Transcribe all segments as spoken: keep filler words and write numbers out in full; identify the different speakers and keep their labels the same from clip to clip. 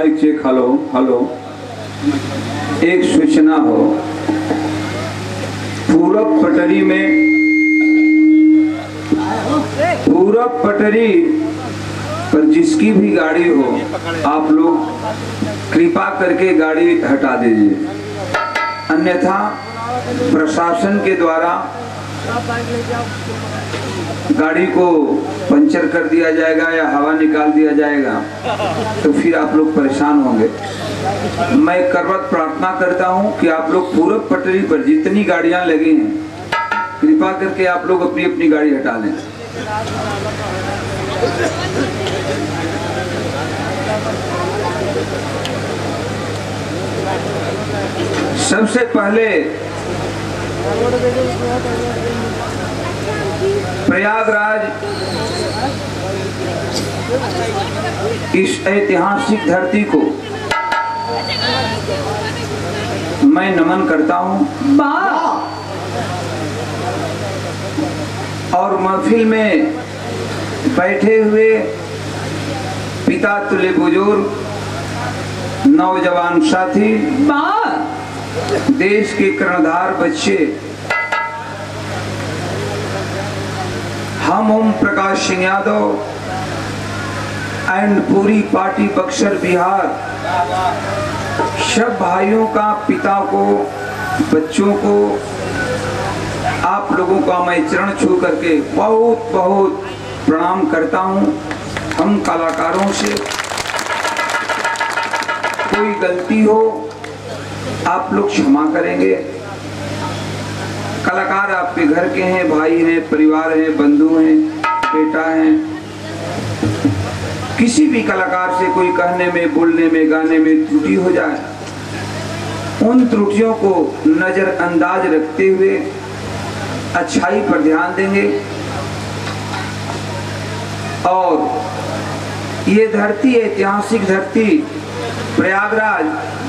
Speaker 1: Mic check. Hello hello, एक सूचना हो, पूरब पटरी में, पूरब पटरी पर जिसकी भी गाड़ी हो आप लोग कृपा करके गाड़ी हटा दीजिए, अन्यथा प्रशासन के द्वारा गाड़ी को पंचर कर दिया जाएगा या हवा निकाल दिया जाएगा, तो फिर आप लोग परेशान होंगे। मैं करवत प्रार्थना करता हूं कि आप लोग पूरब पटरी पर जितनी गाड़ियां लगी हैं कृपा करके आप लोग अपनी अपनी गाड़ी हटा लें। सबसे पहले प्रयागराज इस ऐतिहासिक धरती को मैं नमन करता हूं और महफिल में बैठे हुए पिता तुल्य बुजुर्ग, नौजवान साथी, देश के कर्णधार बच्चे, हम ओम प्रकाश सिंह यादव एंड पूरी पार्टी बक्सर बिहार, सब भाइयों का, पिता को, बच्चों को, आप लोगों का मैं चरण छू करके बहुत बहुत प्रणाम करता हूं। हम कलाकारों से कोई गलती हो आप लोग क्षमा करेंगे। कलाकार आपके घर के हैं, भाई हैं, परिवार हैं, बंधु हैं, बेटा हैं। किसी भी कलाकार से कोई कहने में, बोलने में, गाने में त्रुटि हो जाए, उन त्रुटियों को नजरअंदाज रखते हुए अच्छाई पर ध्यान देंगे। और ये धरती, ऐतिहासिक धरती प्रयागराज,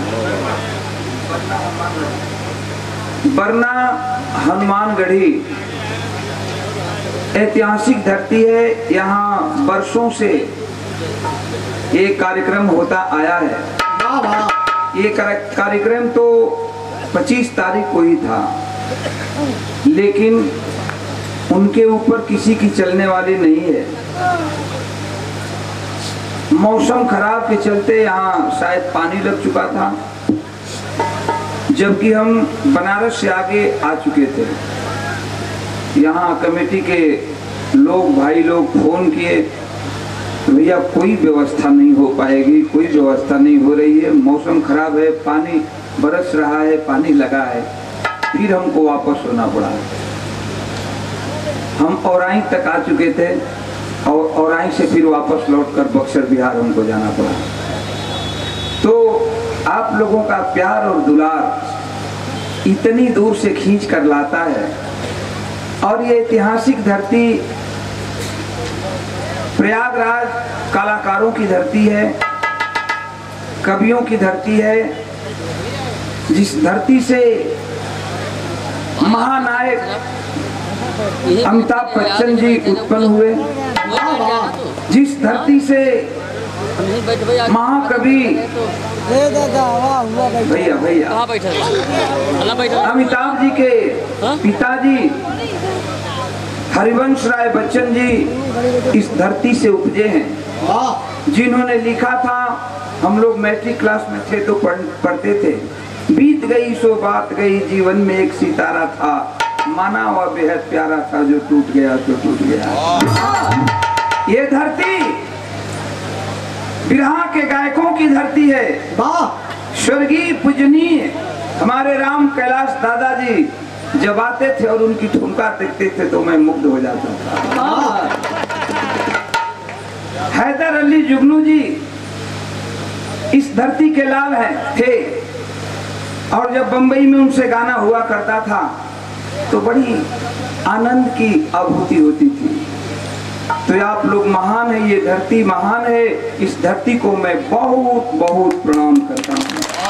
Speaker 1: बरना हनुमानगढ़ी ऐतिहासिक धरती है। यहाँ वर्षों से ये कार्यक्रम होता आया है। ये कार्यक्रम तो पच्चीस तारीख को ही था, लेकिन उनके ऊपर किसी की चलने वाली नहीं है। मौसम खराब के चलते यहाँ शायद पानी लग चुका था, जबकि हम बनारस से आगे आ चुके थे। यहाँ कमेटी के लोग, भाई लोग फोन किए, भैया कोई व्यवस्था नहीं हो पाएगी, कोई व्यवस्था नहीं हो रही है, मौसम खराब है, पानी बरस रहा है, पानी लगा है। फिर हमको वापस होना पड़ा। हम औराई तक आ चुके थे और औराई से फिर वापस लौटकर बक्सर बिहार हमको जाना पड़ा। तो आप लोगों का प्यार और दुलार इतनी दूर से खींच कर लाता है। और ये ऐतिहासिक धरती प्रयागराज कलाकारों की धरती है, कवियों की धरती है, जिस धरती से महानायक अमिताभ बच्चन जी उत्पन्न हुए, जिस धरती से महाकवि भैया भैया अमिताभ जी के पिताजी हरिवंश राय बच्चन जी इस धरती से उपजे हैं, जिन्होंने लिखा था। हम लोग मैट्रिक क्लास में थे तो पढ़, पढ़ते थे, बीत गई सो बात गई, जीवन में एक सितारा था, माना हुआ बेहद प्यारा था, जो टूट गया तो टूट गया। ये धरती बिरहा के गायकों की धरती है। स्वर्गीय पूजनीय हमारे राम कैलाश दादाजी जब आते थे और उनकी ठुमका देखते थे तो मैं मुग्ध हो जाता था। हैदर अली जुगनू जी इस धरती के लाल हैं थे, और जब बंबई में उनसे गाना हुआ करता था तो बड़ी आनंद की अनुभूति होती थी। तो आप लोग महान है, ये धरती महान है। इस धरती को मैं बहुत बहुत प्रणाम करता हूँ।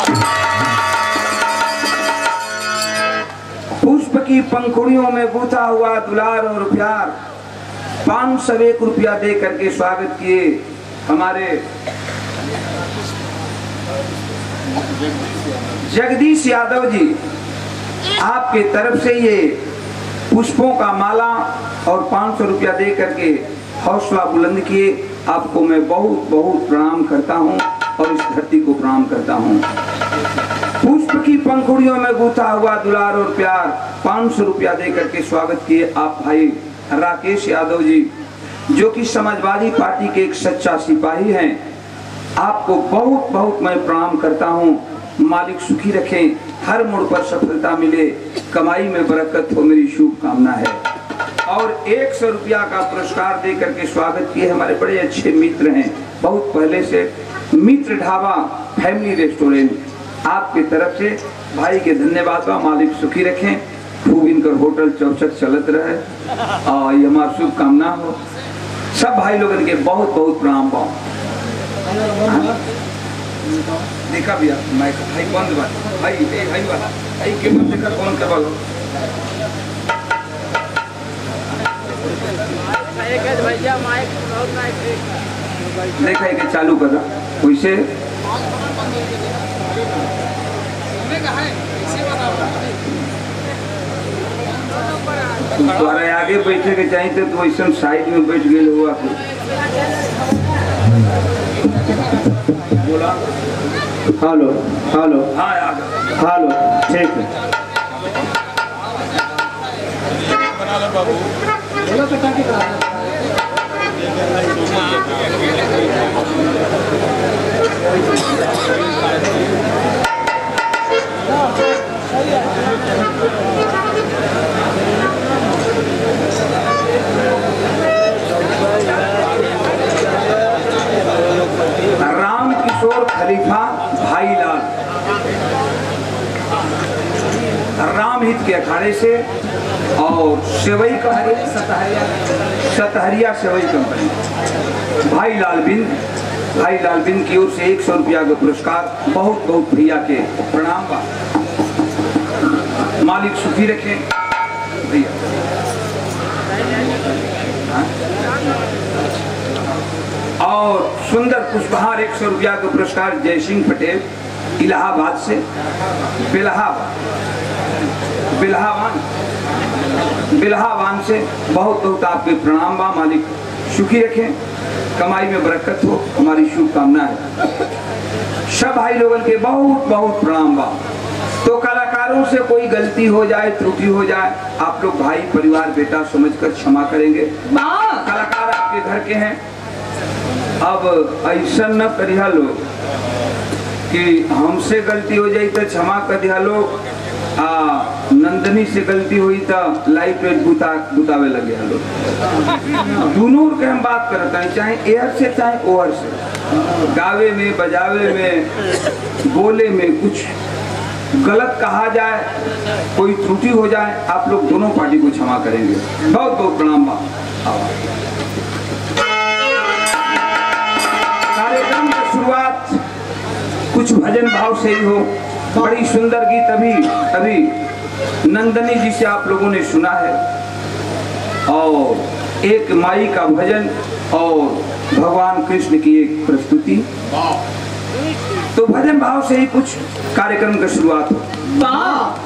Speaker 1: पुष्प की पंखुड़ियों में गूथा हुआ दुलार और प्यार, पांच सौ एक रुपया दे करके स्वागत किए हमारे जगदीश यादव जी, आपके तरफ से ये पुष्पों का माला और पाँच सौ रुपया दे करके हौसला बुलंद किए, आपको मैं बहुत बहुत प्रणाम करता हूँ और इस धरती को प्रणाम करता हूँ। पुष्प की पंखुड़ियों में गूथा हुआ दुलार और प्यार पाँच सौ रुपया दे करके स्वागत किए आप भाई राकेश यादव जी, जो कि समाजवादी पार्टी के एक सच्चा सिपाही हैं। आपको बहुत बहुत मैं प्रणाम करता हूँ। मालिक सुखी रखें, हर मोड़ पर सफलता मिले, कमाई में बरकत हो, मेरी शुभकामना है। और एक सौ रुपया का पुरस्कार दे करके स्वागत किए हमारे बड़े अच्छे मित्र हैं, बहुत पहले से, मित्र ढाबा फैमिली रेस्टोरेंट, आपके तरफ से भाई के धन्यवाद बा। मालिक सुखी रखें, खूब इनकर होटल चौचक चलत रहे और ये हमारी शुभकामना हो। सब भाई लोगन के बहुत बहुत प्रणाम बा। देखा भैया माइक भाई बंद बा भाई ए भाई बा भाई के मत देखा कौन करवा लो एक है भैया माइक बहुत माइक देखा है कि चालू कर रहा वैसे तुम्हारे आगे बैठे के चाहिए तो वैसे साइड में बैठ गए हुआ बोला
Speaker 2: हेलो हेलो
Speaker 1: हाँ
Speaker 2: हेलो ठीक है
Speaker 1: राम किशोर खलीफा भाईलाल राम हित के अखाड़े से और सेवई कंपनी सतहरिया सेवई कंपनी भाई लाल बिंद भाई लाल बिंद की ओर से एक सौ रुपया का पुरस्कार बहुत बहुत भैया के प्रणाम बा। मालिक सुखी रखे भैया। और सुंदर पुष्पहार एक सौ रुपया का पुरस्कार जय सिंह पटेल इलाहाबाद से बिल्हाबाद बिल्हावान बिल्हावान से बहुत बहुत आपके प्रणाम बा। मालिक सुखी रखें, कमाई में बरकत हो, हमारी शुभकामना है। सब भाई लोगों के बहुत बहुत प्रणाम बा। तो कलाकारों से कोई गलती हो जाए, त्रुटि हो जाए, आप लोग भाई परिवार बेटा समझकर क्षमा करेंगे। कलाकार आपके घर के हैं, अब ऐसा न करिया लोग कि हमसे गलती हो जाए तो क्षमा कर दिया लोग, आ नंदनी से गलती हुई तो लाइट वेट बुता बुतावे लगे लोग। दोनों के हम बात करते हैं, चाहे एयर से चाहे ओवर से, गावे में बजावे में बोले में कुछ गलत कहा जाए, कोई त्रुटि हो जाए, आप लोग दोनों पार्टी को क्षमा करेंगे। बहुत बहुत प्रणाम बा। कार्यक्रम की शुरुआत कुछ भजन भाव से ही हो। बड़ी सुंदर गीत अभी अभी नंदनी जी से आप लोगों ने सुना है, और एक माई का भजन और भगवान कृष्ण की एक प्रस्तुति। तो भजन भाव से ही कुछ कार्यक्रम की शुरुआत हो।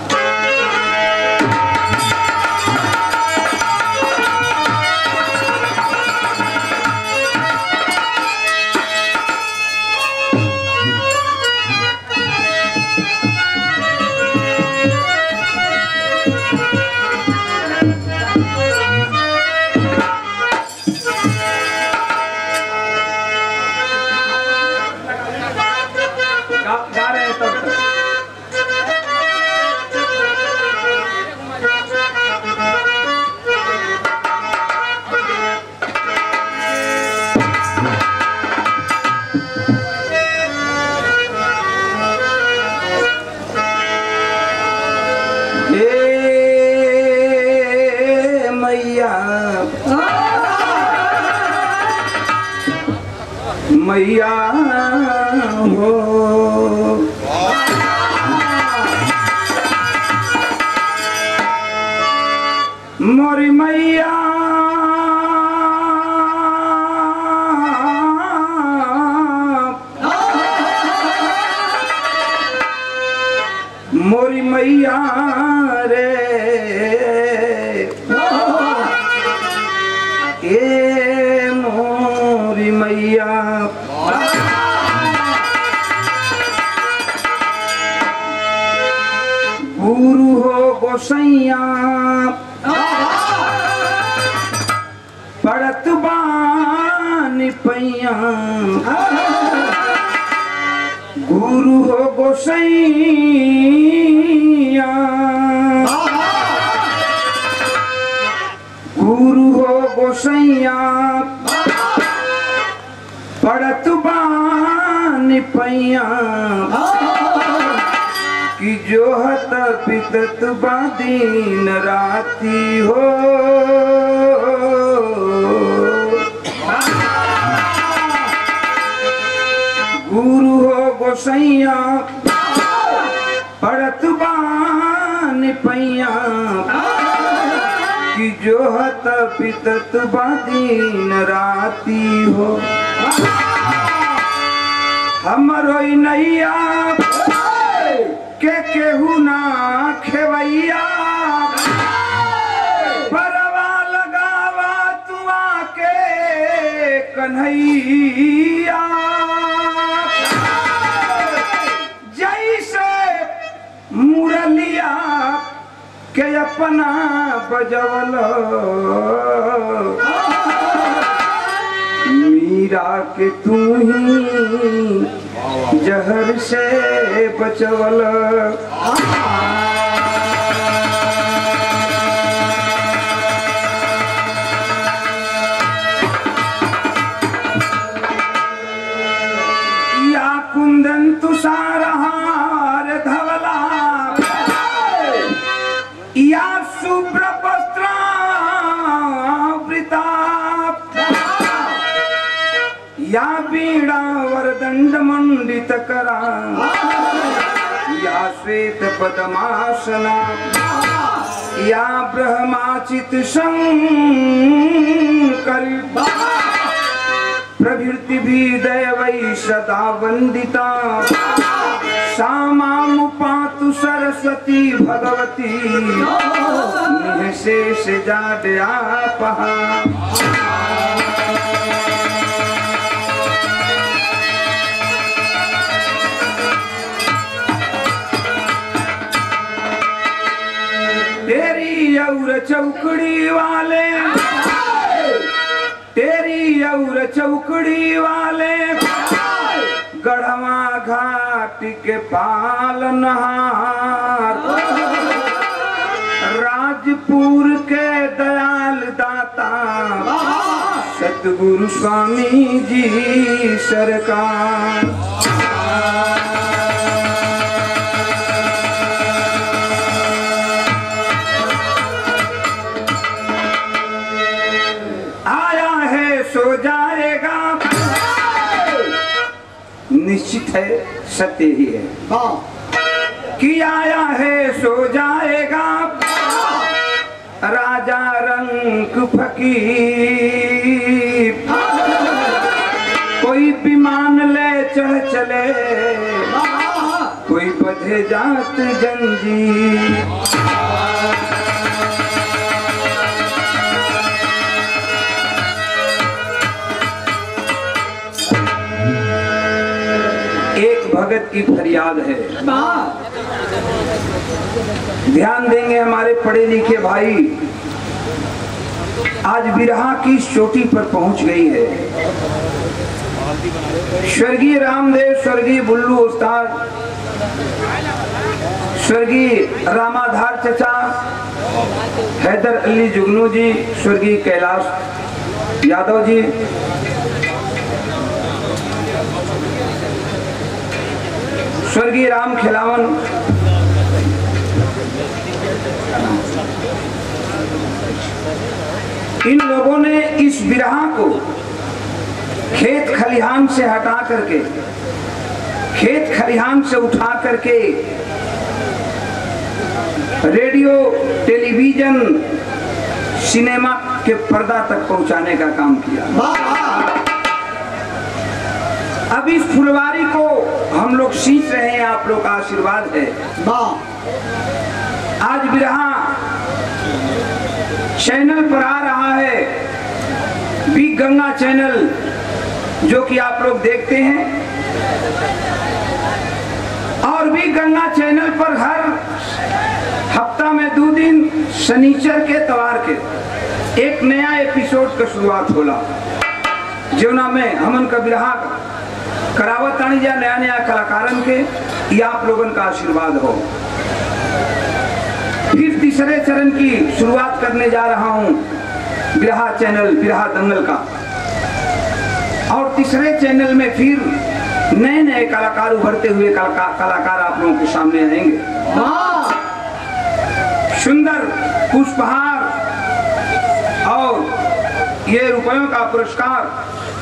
Speaker 1: मैया हो मोरी मैया ए मोरी मैया गुरु हो गोसैया पड़त बानी पैया गुरु हो गोसैया गुरु हो गोसैया पड़त बानी पैया कि जो हत पितत बादीन राती हो गुरु हो गोसैया पड़त बान पैया कि जो हत पितत बादीन राती हो हमरो नैया के केहू ना खेवैया परवा लगावा तुआ के कन्हैया जैसे मुरलिया के अपना बजवल मीरा के तू ही जहर से बचवल या कुंदन तुषारहार धवला या शुभ्र वस्त्रावृता या वीणा वरदंड मंडित करा या श्वेत पद्मासना या ब्रह्माचित शंकर प्रभृति भी दैवै सदा वंदिता सामामुपातु सरस्वती भगवती निःशेष जाड्यापहा तेरी और चौकड़ी वाले तेरी और चौकड़ी वाले गढ़वा घाट के पालनहार राजपुर के दयाल दाता सतगुरु स्वामी जी सरकार सो जाएगा निश्चित है सत्य ही है हाँ। कि आया है सो जाएगा राजा रंग फकीर कोई विमान ले चढ़ चले कोई बधे जात जंजीर भगत की फरियाद है ध्यान देंगे हमारे पढ़े लिखे भाई आज बिरहा की चोटी पर पहुंच गई है स्वर्गीय रामदेव स्वर्गीय बुल्लू उस्ताद स्वर्गीय रामाधार चचा हैदर अली जुगनू जी स्वर्गीय कैलाश यादव जी स्वर्गीय राम खिलावन इन लोगों ने इस बिरहा को खेत खलिहान से हटा करके खेत खलिहान से उठा करके रेडियो टेलीविजन सिनेमा के पर्दा तक पहुंचाने का काम किया। अब इस फुलवारी को हम लोग सींच रहे हैं, आप लोग का आशीर्वाद है। आज बिरहा चैनल पर आ रहा है बिग गंगा चैनल जो कि आप लोग देखते हैं, और बिग गंगा चैनल पर हर हफ्ता में दो दिन शनिचर के तवार के एक नया एपिसोड का शुरुआत होला, जोना में हमन का बिरहा करावत आनी जा नया नया कलाकारन के, ये आप लोगन का आशीर्वाद हो। फिर तीसरे चरण की शुरुआत करने जा रहा हूं बिरहा चैनल बिरहा दंगल का, और तीसरे चैनल में फिर नए नए कलाकार उभरते हुए कलाकार कलाकार आप लोगों के सामने आएंगे। सुंदर पुष्पहार और ये रुपयों का पुरस्कार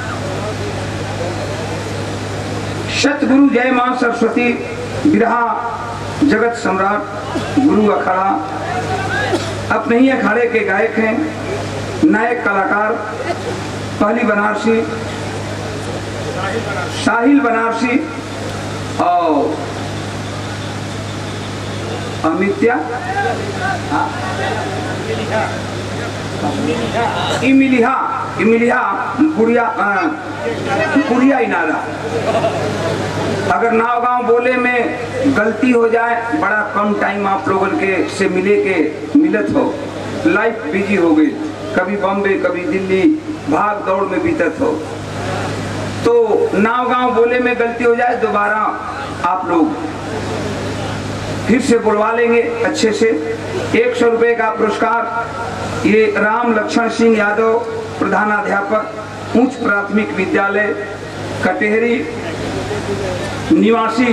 Speaker 1: सतगुरु जय मां सरस्वती बिरहा जगत सम्राट गुरु अखाड़ा अपने ही अखाड़े के गायक हैं, नायक कलाकार पहली बनारसी साहिल बनारसी और अमित्या इमिलिहा इमिलिहा बुढ़िया बुढ़िया इनारा। अगर नाव गांव बोले में गलती हो जाए, बड़ा कम टाइम आप लोगों के से मिले के मिलत हो, लाइफ बिजी हो गई, कभी बॉम्बे कभी दिल्ली भाग दौड़ में बीतत हो, तो नाव गांव बोले में गलती हो जाए दोबारा आप लोग फिर से बुलवा लेंगे अच्छे से। एक सौ रुपए का पुरस्कार ये राम लक्ष्मण सिंह यादव प्रधानाध्यापक उच्च प्राथमिक विद्यालय कटेहरी निवासी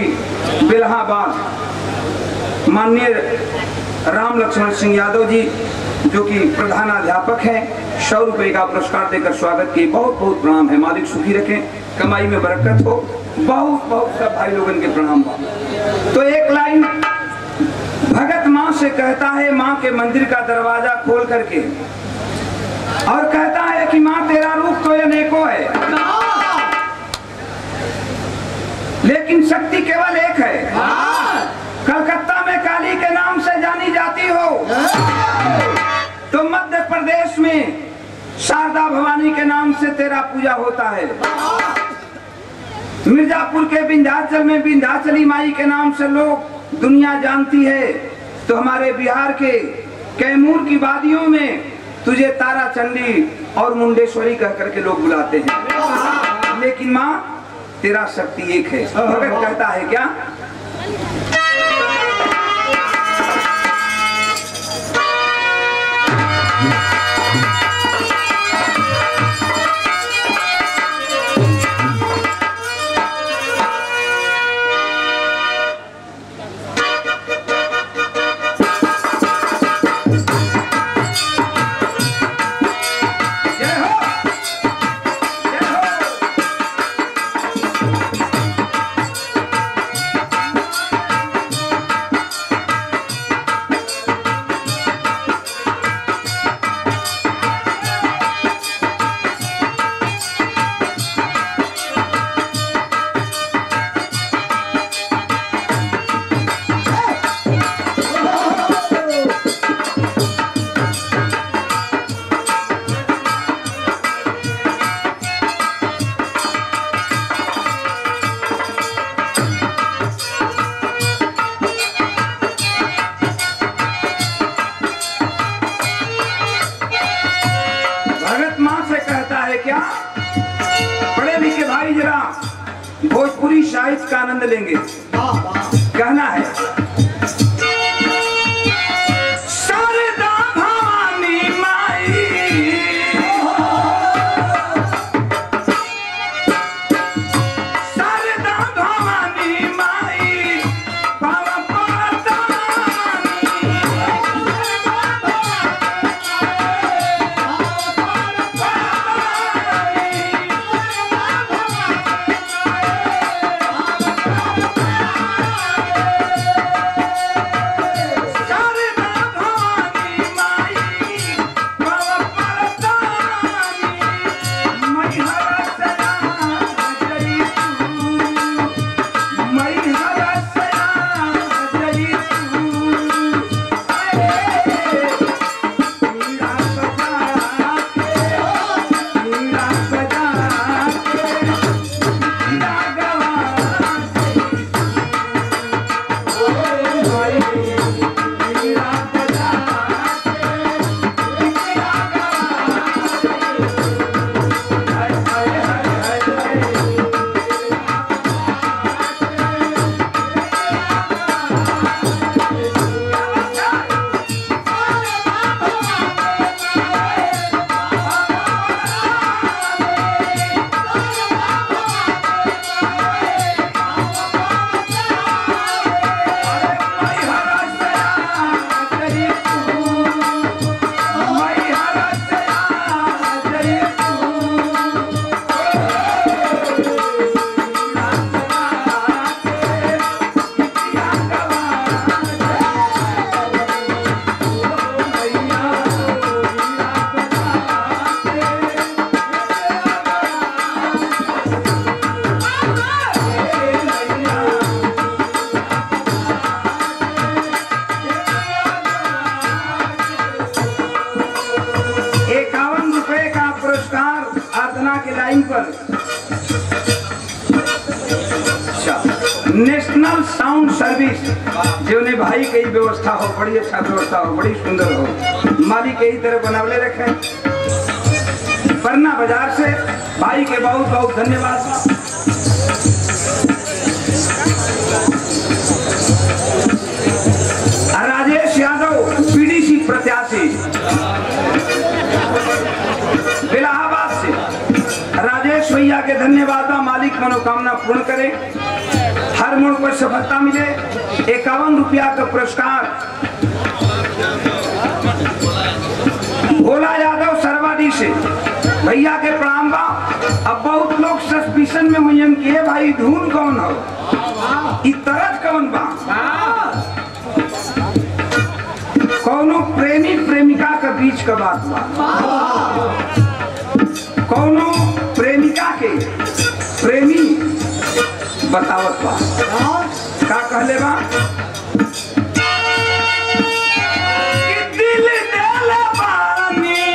Speaker 1: बेलहाबाद, माननीय राम लक्ष्मण सिंह यादव जी जो कि प्रधानाध्यापक हैं, सौ रुपए का पुरस्कार देकर स्वागत किए। बहुत बहुत प्रणाम है, मालिक सुखी रखें, कमाई में बरकत हो। बहुत बहुत सब भाई लोगों के प्रणाम। तो एक लाइन भगत माँ से कहता है, माँ के मंदिर का दरवाजा खोल करके, और कहता है कि माँ तेरा रूप तो अनेकों है, लेकिन शक्ति केवल एक है। कलकत्ता में काली के नाम से जानी जाती हो, तो मध्य प्रदेश में शारदा भवानी के नाम से तेरा पूजा होता है। मिर्जापुर के विंध्याचल में विंध्याचली माई के नाम से लोग दुनिया जानती है, तो हमारे बिहार के कैमूर की वादियों में तुझे तारा चंडी और मुंडेश्वरी कह करके लोग बुलाते हैं, लेकिन माँ तेरा शक्ति एक है। भगत कहता है क्या? भोजपुरी साहित्य का आनंद लेंगे। कहना है शारदा भवानी माई, शारदा भवानी माई पावा आराधना के लाइन पर नेशनल साउंड सर्विस जो ने भाई कई व्यवस्था हो, बड़ी अच्छा व्यवस्था हो, बड़ी सुंदर हो, मालिक यही तरह बनावले रखे। पन्ना बाजार से भाई के बहुत बहुत धन्यवाद। राजेश यादव पीडीसी प्रत्याशी इलाहाबाद से, राजेश भैया के धन्यवाद। मालिक मनोकामना पूर्ण करे, हर मोड़ पर सफलता मिले। इक्यावन रुपया का पुरस्कार भोला यादव सरवाडी से भैया के प्रणाम बा। अब बहुत लोग सस्पिशन में हुई कि भाई धुन कौन हो, तरज कौन बा, कौनो प्रेमी प्रेमिका के बीच का बात बा, कौनो प्रेमिका के प्रेमी बतावत बा। का कहले बा कि दिल देले बानी,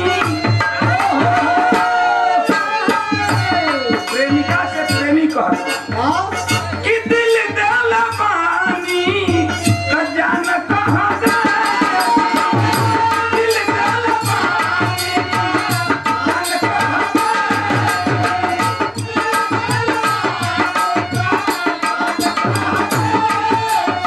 Speaker 1: प्रेमिका से प्रेमी कहत कि दिल देले बानी त जान कहां दे, दिल देले बानी जान कहां दे।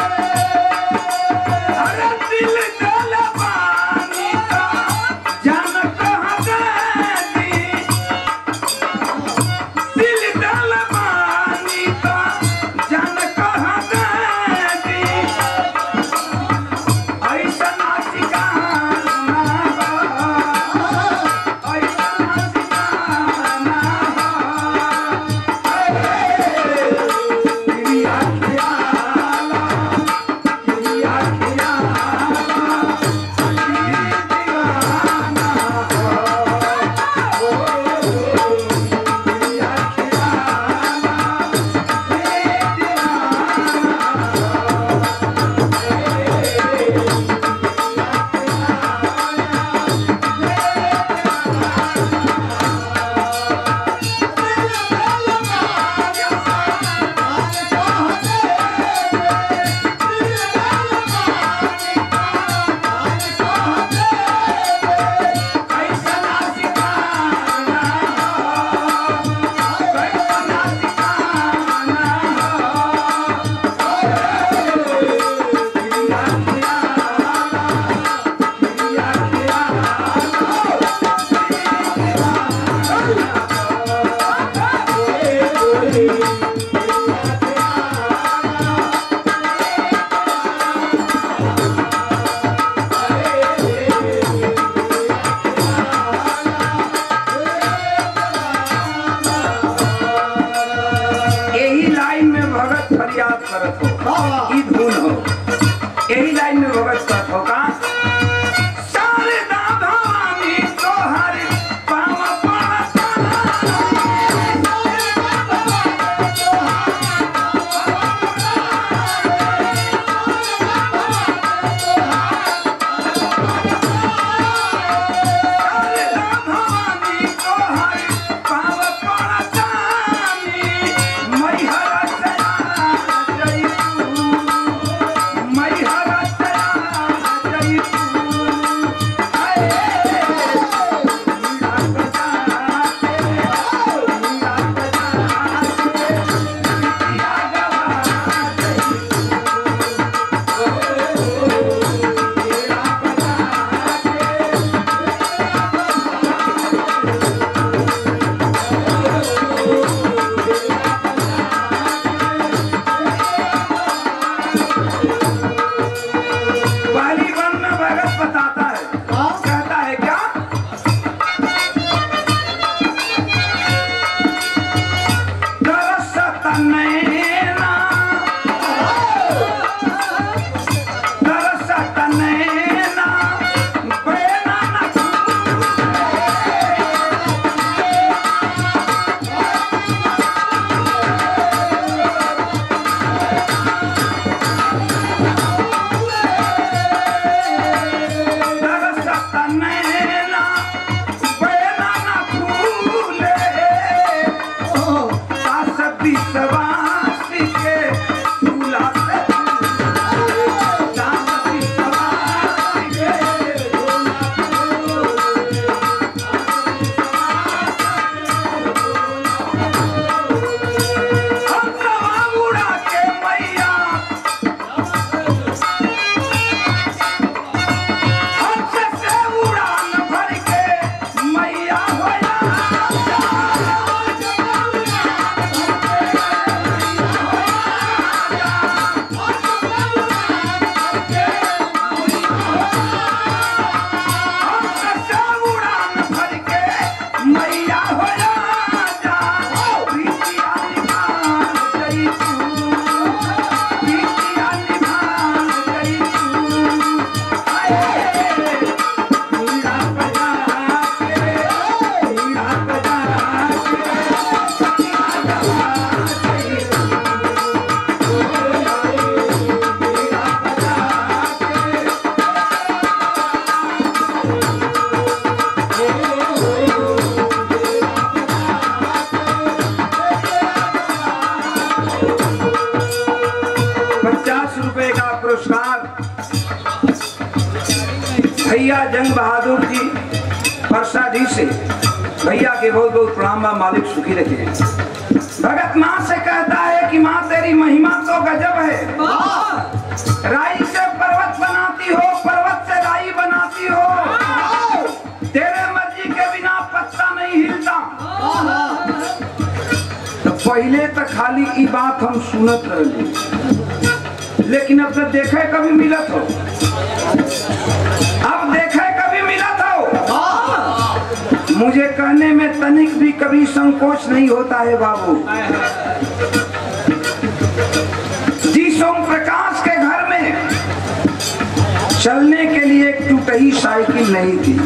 Speaker 1: भैया जंग बहादुर जी परसाडी से, भैया के बहुत बहुत प्रणाम बा, मालिक सुखी रखे। भगत माँ से कहता है कि माँ तेरी महिमा तो गजब है, राई से पर्वत बनाती हो, पर्वत से राई बनाती हो, तेरे मर्जी के बिना पत्ता नहीं हिलता। तो पहले तो खाली ई बात हम सुनत रहे, लेकिन अब तो देखे कभी मिलत हो, अब देखे कभी मिलत हो। मुझे कहने में तनिक भी कभी संकोच नहीं होता है बाबू। जी सोम प्रकाश के घर में चलने के लिए एक टूटी साइकिल नहीं थी,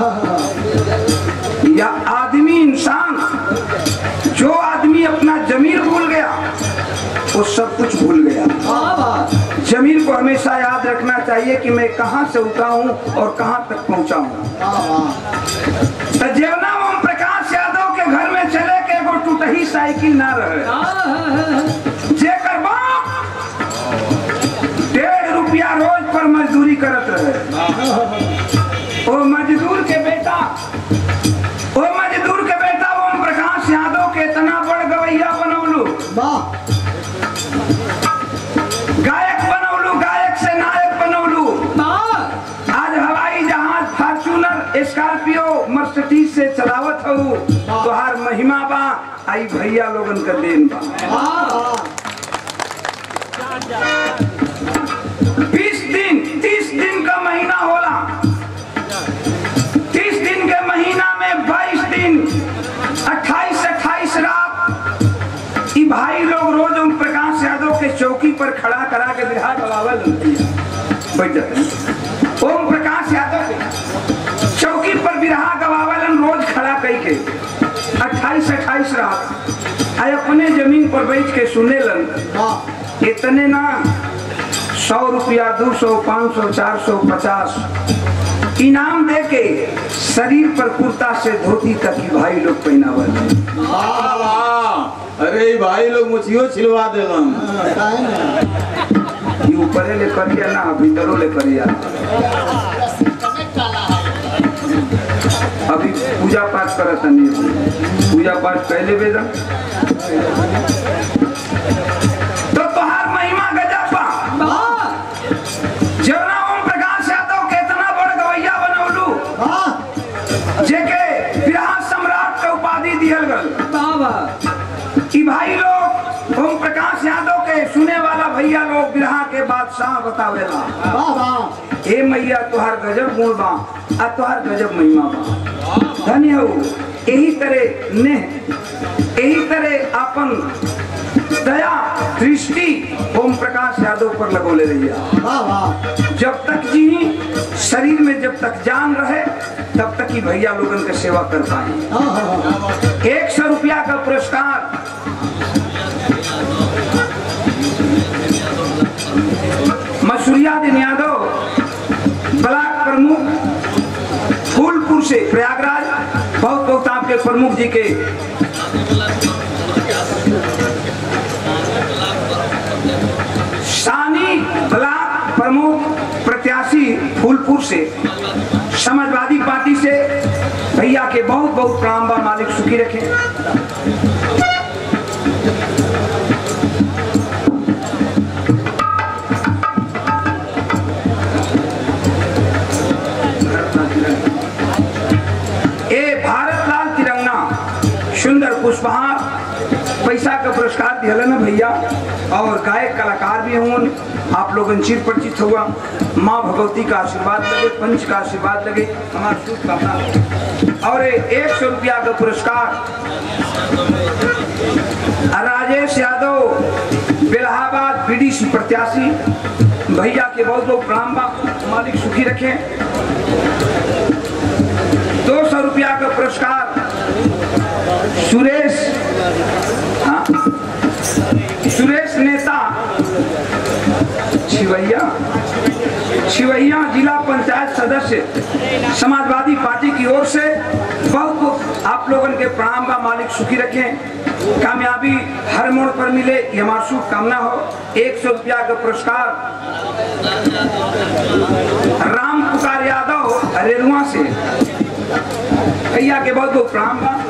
Speaker 1: या आदमी इंसान, जो आदमी अपना जमीर भूल गया वो सब कुछ भूल गया। जमीर को हमेशा याद रखना चाहिए कि मैं कहां से उठा हूं और कहां तक पहुंचा हूं। तो जेवना ओम प्रकाश यादव के घर में चले के एगो टूटही साइकिल ना रहे, जेकर बाप डेढ़ रुपया रोज पर मजदूरी करत रहे। वो मजदूर के बेटा वो मजदूर के बेटा ओम प्रकाश यादव के इतना बड़ गवैया बनौलू, गायक बनौलू, गायक से नायक बनौलू। आज हवाई जहाज, फॉर्च्यूनर, स्कॉर्पियो, मर्सिडीज से चलावत हो, तोहार महिमा बा, आई भैया लोगन का देन बा। बीस दिन तीस दिन का महीना होला, तीस दिन के महीना में बाईस दिन, अट्ठाईस अट्ठाईस रात, ई भाई लोग रोज ओम प्रकाश यादव के चौकी पर खड़ा करा के बिरहा गवावल बैठ जाते। ओम प्रकाश यादव के चौकी पर बिरहा गवावलन रोज खड़ा कई के अट्ठाईस अट्ठाईस रात, आए अपने जमीन पर बैठ के सुनेलन। इतने ना, सौ रुपया, दो सौ, पाँच सौ, चार सौ, पचास इनाम दे के शरीर पर कुर्ता से धोती तक की भाई लोग पहनावल।
Speaker 2: अरे भाई लोग मुझियो छिलवा देलन,
Speaker 1: ऊपरे ले करिया ना, भीतरों ले करिया। अभी पूजा पाठ करत नहीं, पूजा पाठ पहले बेदा तो तोहार महिमा गजब बा। जवना ओम प्रकाश यादव के इतना बड़ गवैया बनौलू, जेके बिरहा सम्राट का उपाधि दिहल गल। कि भाई लोग ओम प्रकाश यादव के सुने वाला भैया लोग बिरहा के बादशाह बतावेला। ए मैया तुहार गजब गुण बा, आ तुहार गजब महिमा बा। धन्य हो। यही तरह ने यही तरह अपन दया दृष्टि ओम प्रकाश यादव पर लगोले रहिया। जब तक जी शरीर में जब तक जान रहे तब तक ही भैया लोगन के सेवा कर पाए। एक सौ रुपया का पुरस्कार मसूरिया दिन यादव ब्लॉक प्रमुख फूलपुर से प्रयागराज, बहुत बहुत आपके प्रमुख जी के सानी ब्लॉक प्रमुख प्रत्याशी फूलपुर से समाजवादी पार्टी से भैया के बहुत बहुत प्रणाम बा, मालिक सुखी रखें। सुंदर पुष्पहार पैसा का पुरस्कार दिया ना भैया, और गायक कलाकार भी हों, आप लोग चिर परिचित हुआ। माँ भगवती का आशीर्वाद लगे, पंच का आशीर्वाद लगे, हमारा शुभकामना। और एक सौ रुपया का पुरस्कार राजेश यादव बेलाहाबाद बीडीसी प्रत्याशी, भैया के बहुत बहुत प्रणाम बा, मालिक सुखी रखें। दो सौ रुपया का पुरस्कार सुरेश हाँ सुरेश नेता छिवैया छिवैया जिला पंचायत सदस्य समाजवादी पार्टी की ओर से बहुत बहुत आप आप लोगों के प्रणाम का मालिक सुखी रखें, कामयाबी हर मोड़ पर मिले, ये हमारी शुभकामना हो। एक सौ रुपया का पुरस्कार राम पुकार यादव रेरुआ से, भैया के बहुत बहुत प्रणाम बा।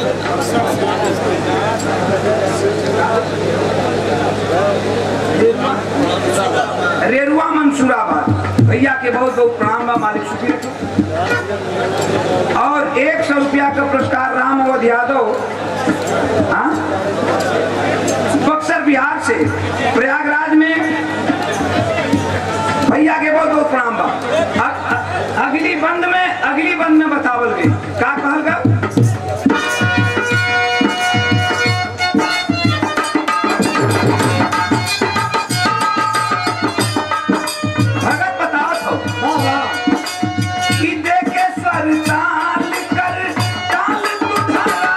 Speaker 1: रेरुआ मंसूराबाद, भैया के बहुत बहुत प्रणाम बा, मालिक सुखी रखे। और एक सौ रुपया का पुरस्कार राम अवध यादव बक्सर बिहार से, प्रयागराज में, भैया के बहुत बहुत प्रणाम बा। अगली बंद में अगली बंद में बतावल गई का कहल गा। भगत बताओ तो कि देखे स्वर ताल कर ताल तुझारा,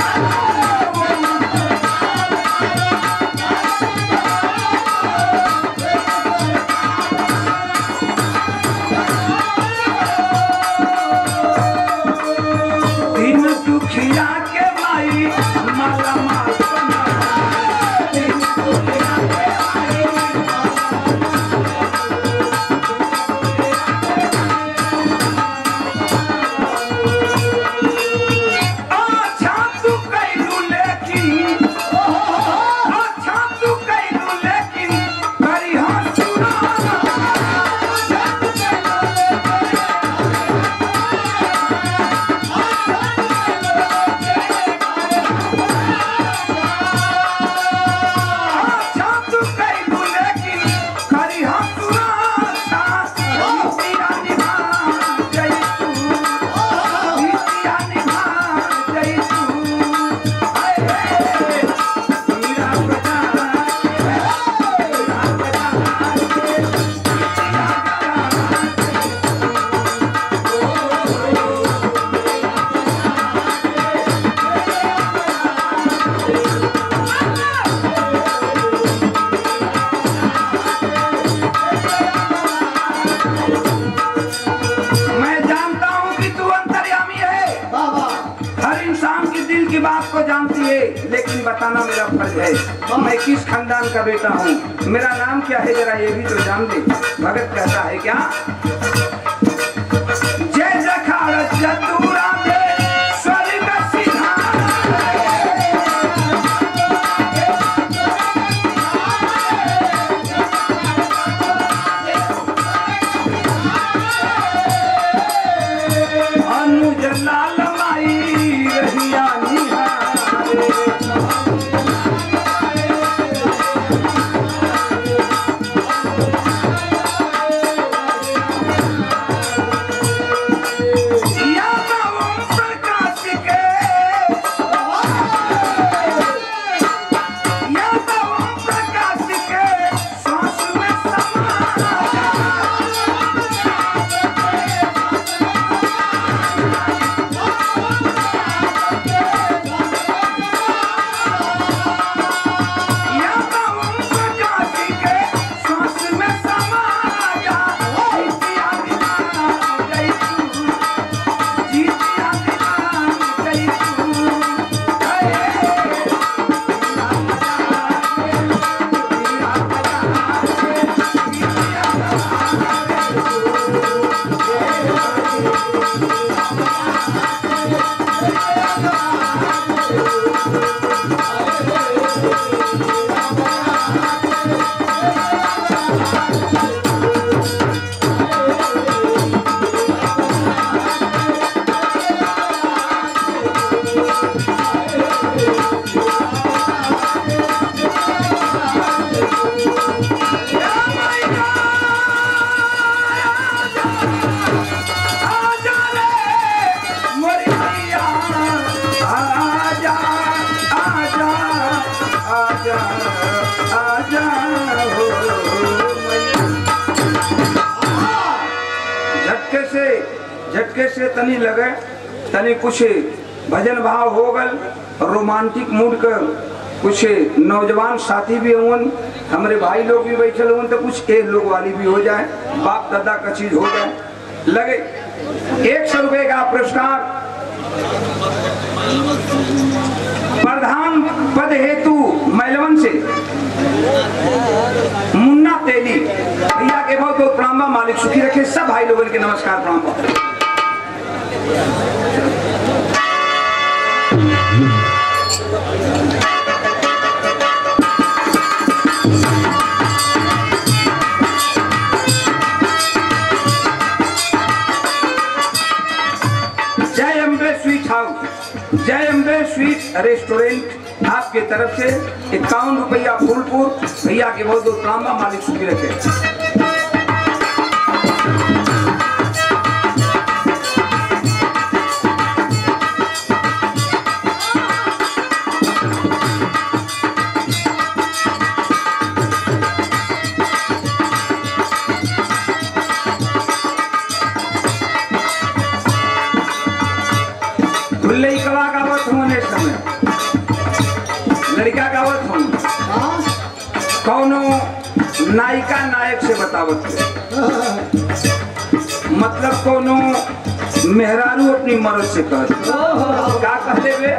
Speaker 1: दिन दुखिया के माई माला माल बना, दिन दुखिया के माई अच्छा तू कैलू लेकिन अच्छा तू कैलू लेकिन करी हाँ सुराना, अच्छा तू कैलू लेकिन करी हाँ सुराना, नीतिया निभा गई तू, नीतिया निभा गई तू। हाय हे मीरा बजा, मीरा बजा मैं जानता हूँ कि तू अंतर्यामी है, हर इंसान की दिल की बात को जानती है, लेकिन बताना मेरा फर्ज है। मैं किस खानदान का बेटा हूँ, मेरा नाम क्या है, जरा ये भी तो जान दे। भगत कहता है क्या, जय जखाड़ चतुरा दे स्वर्ग सिधारे, अनुज लाल माई रहिया निहारे, यादव प्रकाश के, यादव प्रकाश के सांस में समा जा, यादव प्रकाश के सांस में समा जा, जीतिया निभा गई तू, जीतिया निभा गई तू। हाय आजा रे मोरी मैया, आजा आजा आजा आजा हो मैया। झटके से झटके से तनी लगे, तनी कुछ भजन भाव हो गल, रोमांटिक मूड कर कुछ नौजवान साथी भी हों, हमारे भाई लोग भी बैठे हों, तो कुछ एक लोग वाली भी हो जाए, बाप दादा का चीज हो जाए। लगे एक सौ रुपए का पुरस्कार प्रधान पद हेतु मैलवन से मुन्ना तेली भैया के बहुत बहुत प्रणाम बा। मालिक सुखी रखे सब भाई लोगों के नमस्कार प्रणाम बा। जय अम्बे स्वीट हाउस, जय अम्बे स्वीट रेस्टोरेंट आपके तरफ से इक्यावन रुपया फूलपुर भैया के बहुत बहुत प्रणाम बा। मालिक सुखी रखे। लड़का गावत होने समय लड़का गावत हो कौनो नायिका नायक से बतावत है, मतलब कौनो मेहरारू अपनी मर्द से कहते का कहते वे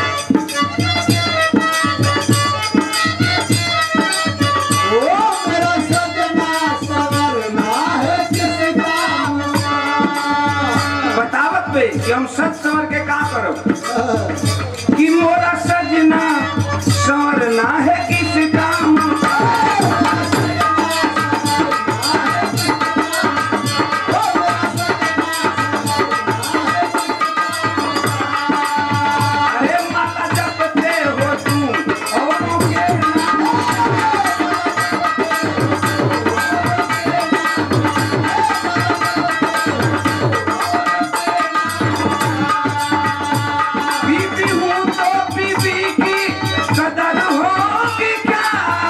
Speaker 1: बतावत वे कि हम सच समझ के का करो कि मोरा सजना संवरना है किस काम। अरे माता जपते हो तुम औरों के बीबी हूँ तो बीबी की कदर होगी क्या,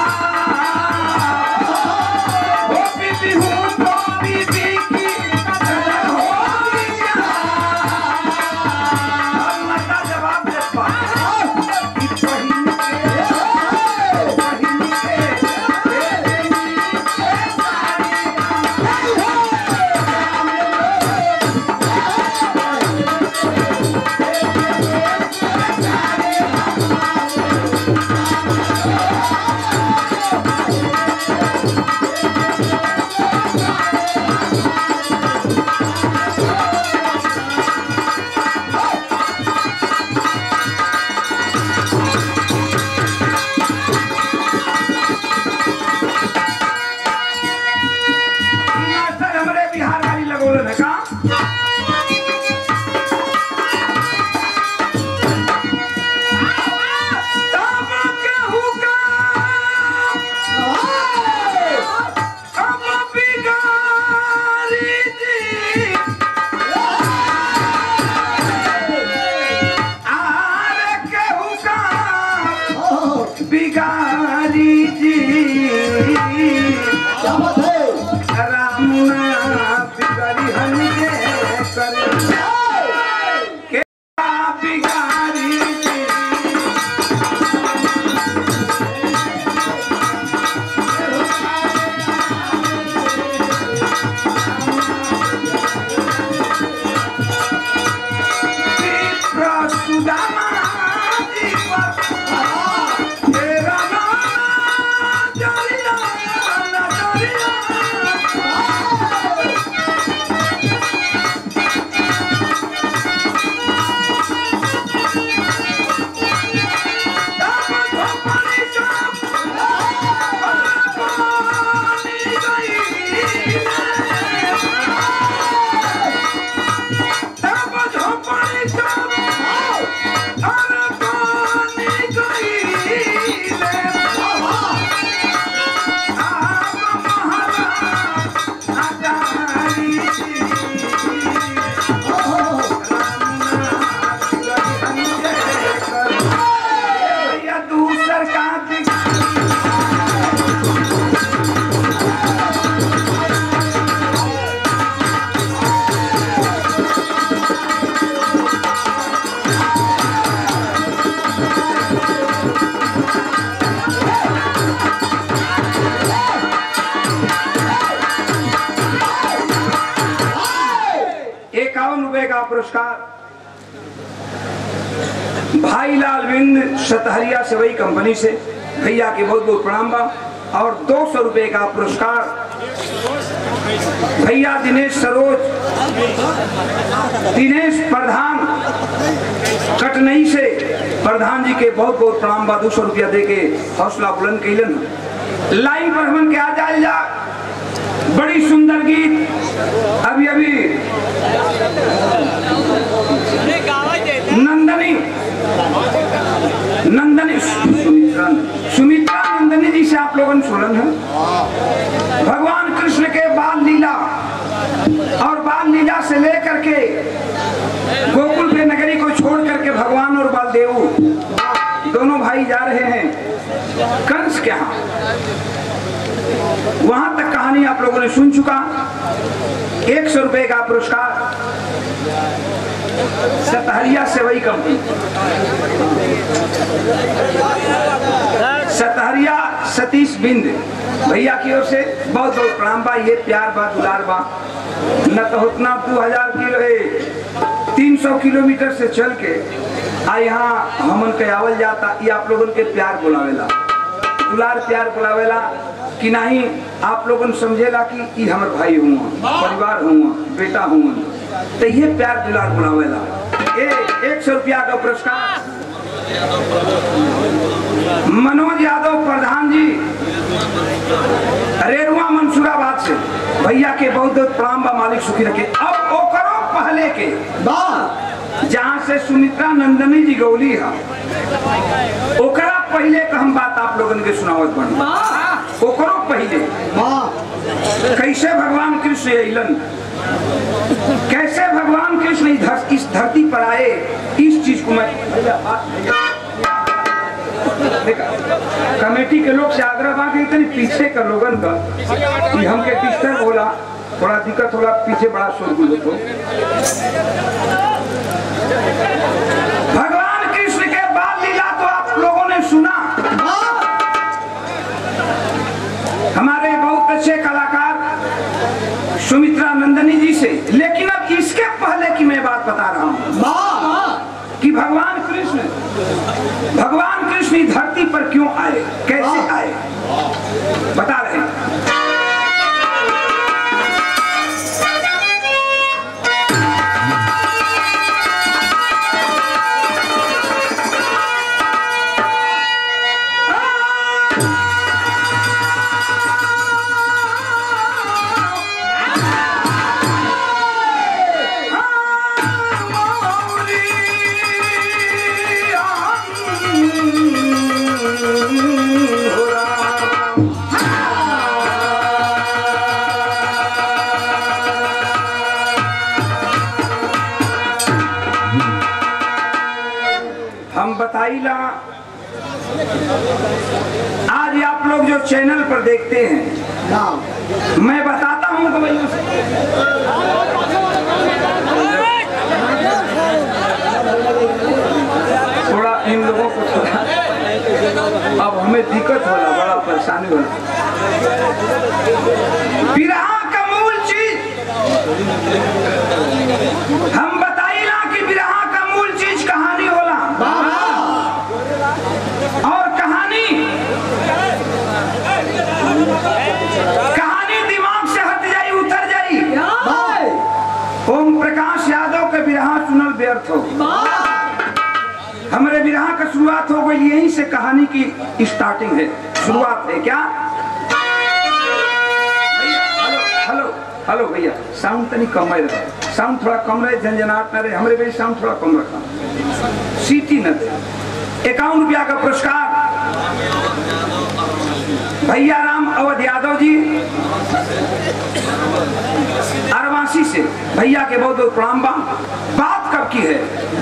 Speaker 1: ओ बीबी हूँ तो बीबी की कदर होगी क्या। अब माता जवाब दे पाए कि बहिन के बहिन के बेटी के सारी सर हमारे बिहार वाली लगोलन है का तब कहूँ का अब बिगाड़ी जी आरे कहूँ का बिगाड़ी जी राम बिगाड़ी हनिए कर के बिगाड़ी सुदामा जीवा तेरा नाम जरिया ना जरिया इक्यावन रुपए का पुरस्कार भाई लाल बिंद सतहरिया से वही कंपनी से भैया के बहुत बहुत प्रणाम बा। और दो सौ रुपए का पुरस्कार भैया दिनेश सरोज दिनेश प्रधान कटनई से प्रधान जी के बहुत बहुत प्रणाम बा। दो सौ रुपया दे के हौसला बुलंद कैलन। लाइन पर हमन के आ जाए जा बड़ी सुंदर गीत अभी अभी नंदनी नंदनी सुमित्रा सुमित्रा नंदनी जी से आप लोगों ने सुनन है। भगवान कृष्ण के बाल लीला और बाल लीला से लेकर के गोकुल के नगरी को छोड़ करके भगवान और बलदेव दोनों भाई जा रहे हैं कंस के यहाँ। वहां तक कहानी आप लोगों ने सुन चुका। एक सौ रुपए का पुरस्कार सतहरिया से वही कंपनी सतहरिया सतीश बिंद भैया की ओर से बहुत बहुत प्रणाम बा। ये प्यार बा दुलार बा न तो उतना दो हजार किलो तीन सौ किलोमीटर से चल के आ यहाँ हमन के आवल जाता। ये आप लोगों के प्यार बुलावेला दुलार प्यार बुलावेला कि नहीं आप लोगों समझेला कि ये हमार भाई हुआ परिवार हुआ बेटा हुआ तो ये प्यार दुलार बुलावेला। ए, एक सौ रुपया का पुरस्कार मनोज यादव प्रधान जी रेरुआ मंसूराबाद से भैया के बहुत बहुत प्रणाम बा। मालिक सुखी रखे। अब ओकरो पहले के जहाँ से सुमित्रा नंदनी जी गौली है ओकरा पहले का हम बात आप लोगों के सुनावत बनी। ओकरो पहले कैसे भगवान कृष्ण अलन कैसे भगवान कृष्ण इस धरती पर आए इस चीज को मैं कमेटी के लोग से आग्रह बा कि इतनी पीछे का लोगन का कि हमके डिस्टर्ब होला थोड़ा दिक्कत होला पीछे बड़ा शोरगुल हो। भगवान कृष्ण के बाल लीला तो आप लोगों ने सुना। हमारे बहुत अच्छे कलाकार सुमित्रा नंदनी जी से। लेकिन अब इसके पहले की मैं बात बता रहा हूँ कि भगवान कृष्ण भगवान कृष्ण धरती पर क्यों आए कैसे आए बता रहे हैं। बताइला आज आप लोग जो चैनल पर देखते हैं मैं बताता हूं कि भाई थोड़ा इन लोगों को थोड़ा अब हमें दिक्कत होला बड़ा परेशानी होला। विरहा का मूल चीज हम बताइला कि विरहा का मूल चीज कहानी होला और कहानी कहानी दिमाग से हट जाई उतर जाई। ओम प्रकाश यादव के विरहा सुनल व्यर्थ हो। हमारे विरहा का शुरुआत हो गई यहीं से कहानी की स्टार्टिंग है शुरुआत है क्या। हेलो हेलो हेलो भैया साउंड तनी कम रहे साउंड थोड़ा कम रहे झंझनाट न रहे हमारे भाई साउंड थोड़ा कम रखा सीटी न दे। इक्यावन रुपया का पुरस्कार भैया राम अवध यादव जी अरवासी से भैया के बहुत बहुत प्रणाम बा। बात कब की है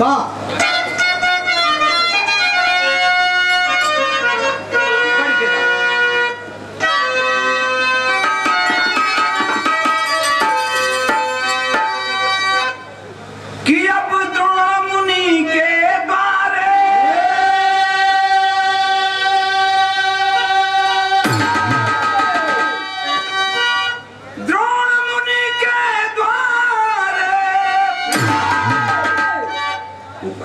Speaker 1: कि अब द्रोण मुनि के द्वारे द्रोण मुनि के द्वारे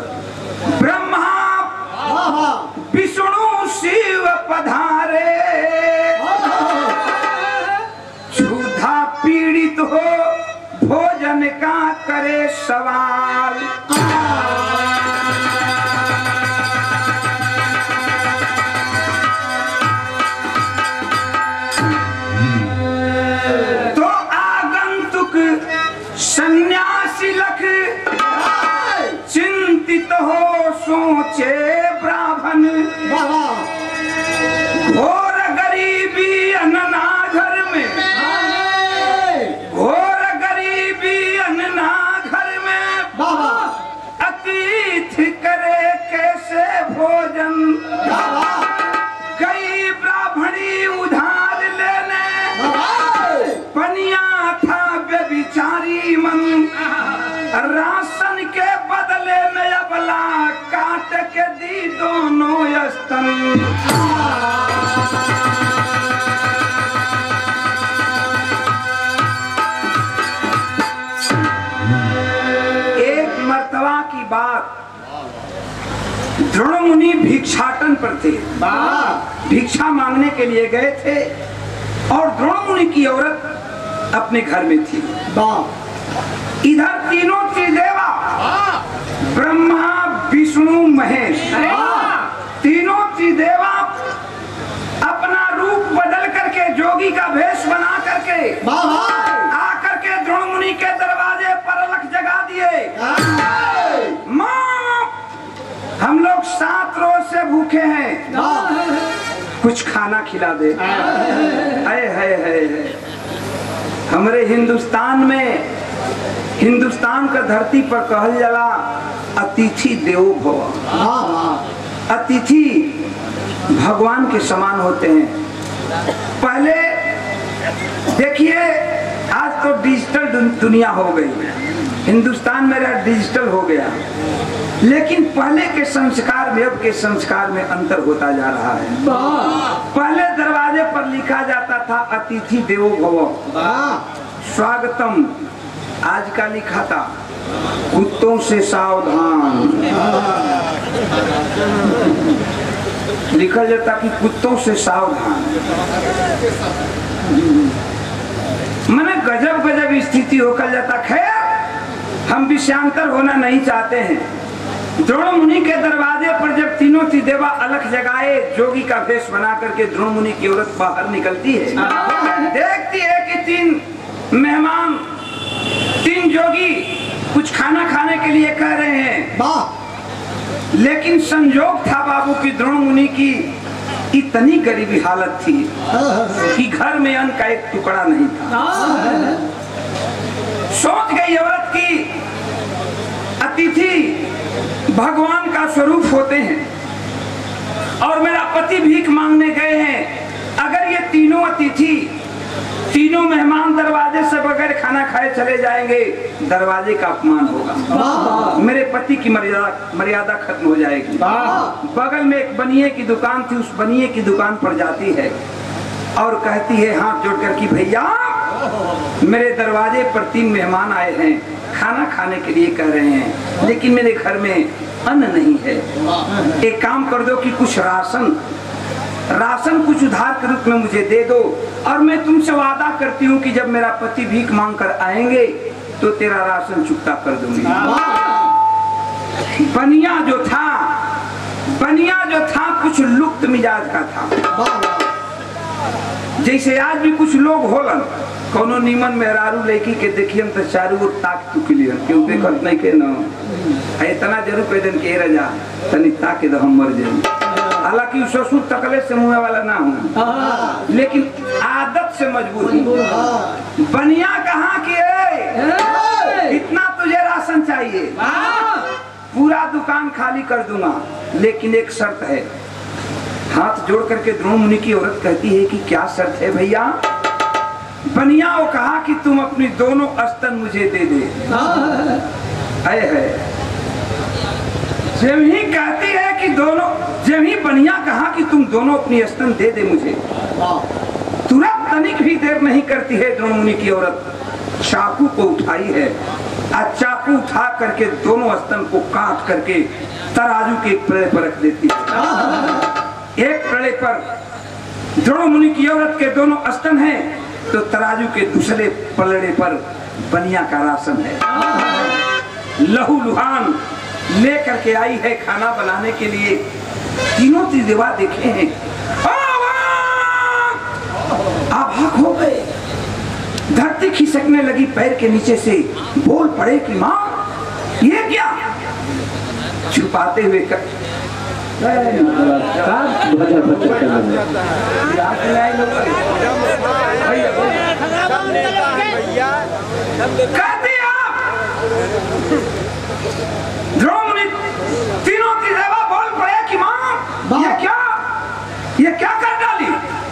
Speaker 1: ब्राह्मण घोर गरीबी अन्ना घर में, घोर गरीबी अन्ना घर में अतिथि करे कैसे भोजन। गई ब्राह्मणी उधार लेने पनिया था व्यभिचारी मन। राशन के बदले में अबला काट के दी दोनों स्तन। एक मर्तबा की बात, द्रोण मुनि भिक्षाटन पर थे, भिक्षा मांगने के लिए गए थे और द्रोण मुनि की औरत अपने घर में थी। इधर तीनों त्रिदेवा ब्रह्मा विष्णु महेश, तीनों त्रिदेवा अपना रूप बदल करके जोगी का भेष बना करके आकर के द्रोण मुनि के दरवाजे पर अलख जगा दिए। माँ, हम लोग सात रोज से भूखे हैं, कुछ खाना खिला दे। है है है हमारे हिंदुस्तान में, हिंदुस्तान का धरती पर कहल जाला अतिथि देवो भव। अतिथि भगवान के समान होते हैं। पहले देखिए, आज तो डिजिटल दुनिया हो गई, हिंदुस्तान मेरा डिजिटल हो गया, लेकिन पहले के संस्कार में अब के संस्कार में अंतर होता जा रहा है। पहले दरवाजे पर लिखा जाता था अतिथि देवो भव, स्वागतम। आज का लिखा था कुत्तों से सावधान, लिखा जाता कि कुत्तों से सावधान। मैंने गजब गजब स्थिति होकर जाता। खैर, हम विषयांतर होना नहीं चाहते हैं। द्रोण मुनि के दरवाजे पर जब तीनों त्रिदेवा अलख जगाए, जोगी का भेष बना करके द्रोण मुनि की औरत बाहर निकलती है, देखती है कि तीन मेहमान, तीन जोगी कुछ खाना खाने के लिए कह रहे हैं। लेकिन संजोग था बाबू की द्रोण मुनि की इतनी गरीबी हालत थी कि घर में अन्न का एक टुकड़ा नहीं था। सोच गई औरत की अतिथि भगवान का स्वरूप होते हैं और मेरा पति भीख मांगने गए हैं। अगर ये तीनों अतिथि, तीनों मेहमान दरवाजे से बगैर खाना खाए चले जाएंगे, दरवाजे का अपमान होगा, मेरे पति की मर्यादा मर्यादा खत्म हो जाएगी। बगल में एक बनिए की दुकान थी, उस बनिए की दुकान पर जाती है और कहती है हाथ जोड़कर कि भैया, मेरे दरवाजे पर तीन मेहमान आए हैं, खाना खाने के लिए कह रहे हैं, लेकिन मेरे घर में अन्न नहीं है। एक काम कर दो कि कुछ राशन राशन कुछ उधार के रूप में मुझे दे दो, और मैं तुमसे वादा करती हूँ कि जब मेरा पति भीख मांग कर आएंगे तो तेरा राशन चुकता कर दूंगी। बनिया जो था बनिया जो था कुछ लुप्त मिजाज का था। जैसे आज भी कुछ लोग होलन, कोनो नीमन मेहरारू लड़की के देखिए तो चारू ओर ताक तुकलियन, क्यों देखत नहीं के न इतना जरूर कह देन के रजा तनी ताके दो हम मर जाए। हालांकि ससुर तकले से मुँह वाला ना हूँ, लेकिन आदत से मजबूर हूँ। बनिया कहाँ की है, इतना तुझे राशन चाहिए, पूरा दुकान खाली कर दूंगा, लेकिन एक शर्त है। हाथ जोड़ करके द्रोण मुनि की औरत कहती है कि क्या शर्त है भैया? बनिया वो कहा कि तुम अपनी दोनों स्तन मुझे दे दे। है है जब ही कहती है कि दोनों, जब ही बनिया कहा कि तुम दोनों अपनी स्तन दे दे मुझे, तुरंत तनिक भी देर नहीं करती है द्रोण मुनि की औरत, चाकू को उठाई है और चाकू उठा करके दोनों स्तन को काट करके तराजू के प्लेट पर रख देती है। एक प्लेट पर द्रोण मुनि की औरत के दोनों स्तन हैं, तो तराजू के दूसरे पलड़े पर बनिया का राशन है। लहू लुहान लेकर के आई है खाना बनाने के लिए। तीनों त्रिदेवा देखे हैं, आभाग हो गए, धरती खिसकने लगी पैर के नीचे से, बोल पड़े कि माँ ये क्या? छुपाते हुए कर, तीनों की देवा बोल पड़े कि माँ ये क्या ये क्या कर डाली।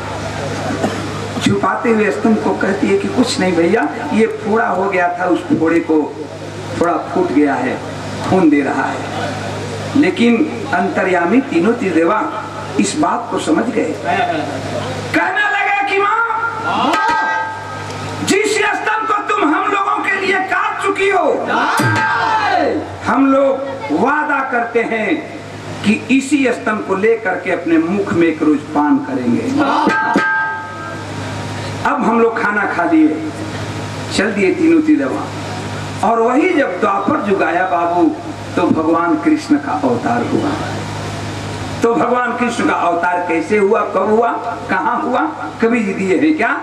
Speaker 1: छुपाते हुए स्तंभ को कहती है कि कुछ नहीं भैया, ये फोड़ा हो गया था, उस फोड़े को थोड़ा फूट गया है, खून दे रहा है। लेकिन अंतर्यामी तीनों त्रिदेवा इस बात को समझ गए। कहने लगे कि माँ जिस स्तंभ को तुम हम लोगों के लिए काट चुकी हो, हम लोग वादा करते हैं कि इसी स्तंभ को लेकर के अपने मुख में एक रोज पान करेंगे। अब हम लोग खाना खा लिए, चल दिए तीनों त्रिदेवा। और वही जब द्वापर जुगाया बाबू, तो भगवान कृष्ण का अवतार हुआ। तो भगवान कृष्ण का अवतार कैसे हुआ, कब हुआ, कहां हुआ, कभी जी दिए है क्या?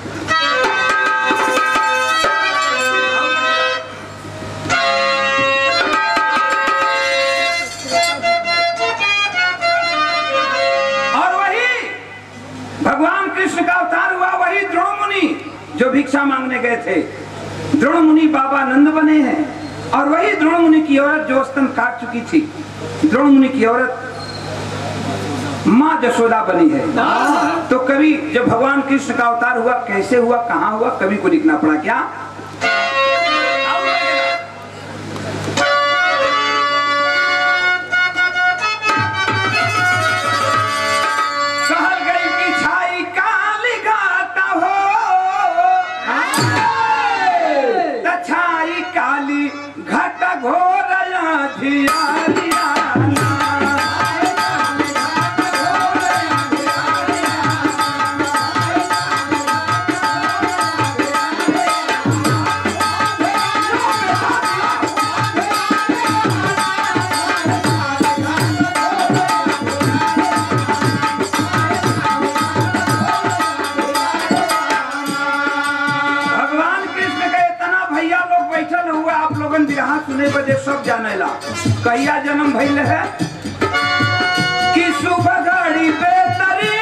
Speaker 1: भगवान कृष्ण का अवतार हुआ वही द्रोण मुनि जो भिक्षा मांगने गए थे। द्रोण मुनि बाबा नंद बने हैं। और वही द्रोण मुनि की औरत जो स्तन काट चुकी थी, द्रोण मुनि की औरत माँ जसोदा बनी है। तो कभी जब भगवान कृष्ण का अवतार हुआ, कैसे हुआ, कहाँ हुआ, कभी को लिखना पड़ा क्या? सब जाने ला कहिया जन्म भइल है कि सुबह गाड़ी बेतरी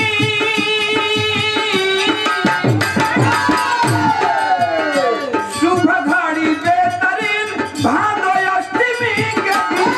Speaker 1: सुबह गाड़ी बेतरी भादो अष्टमी के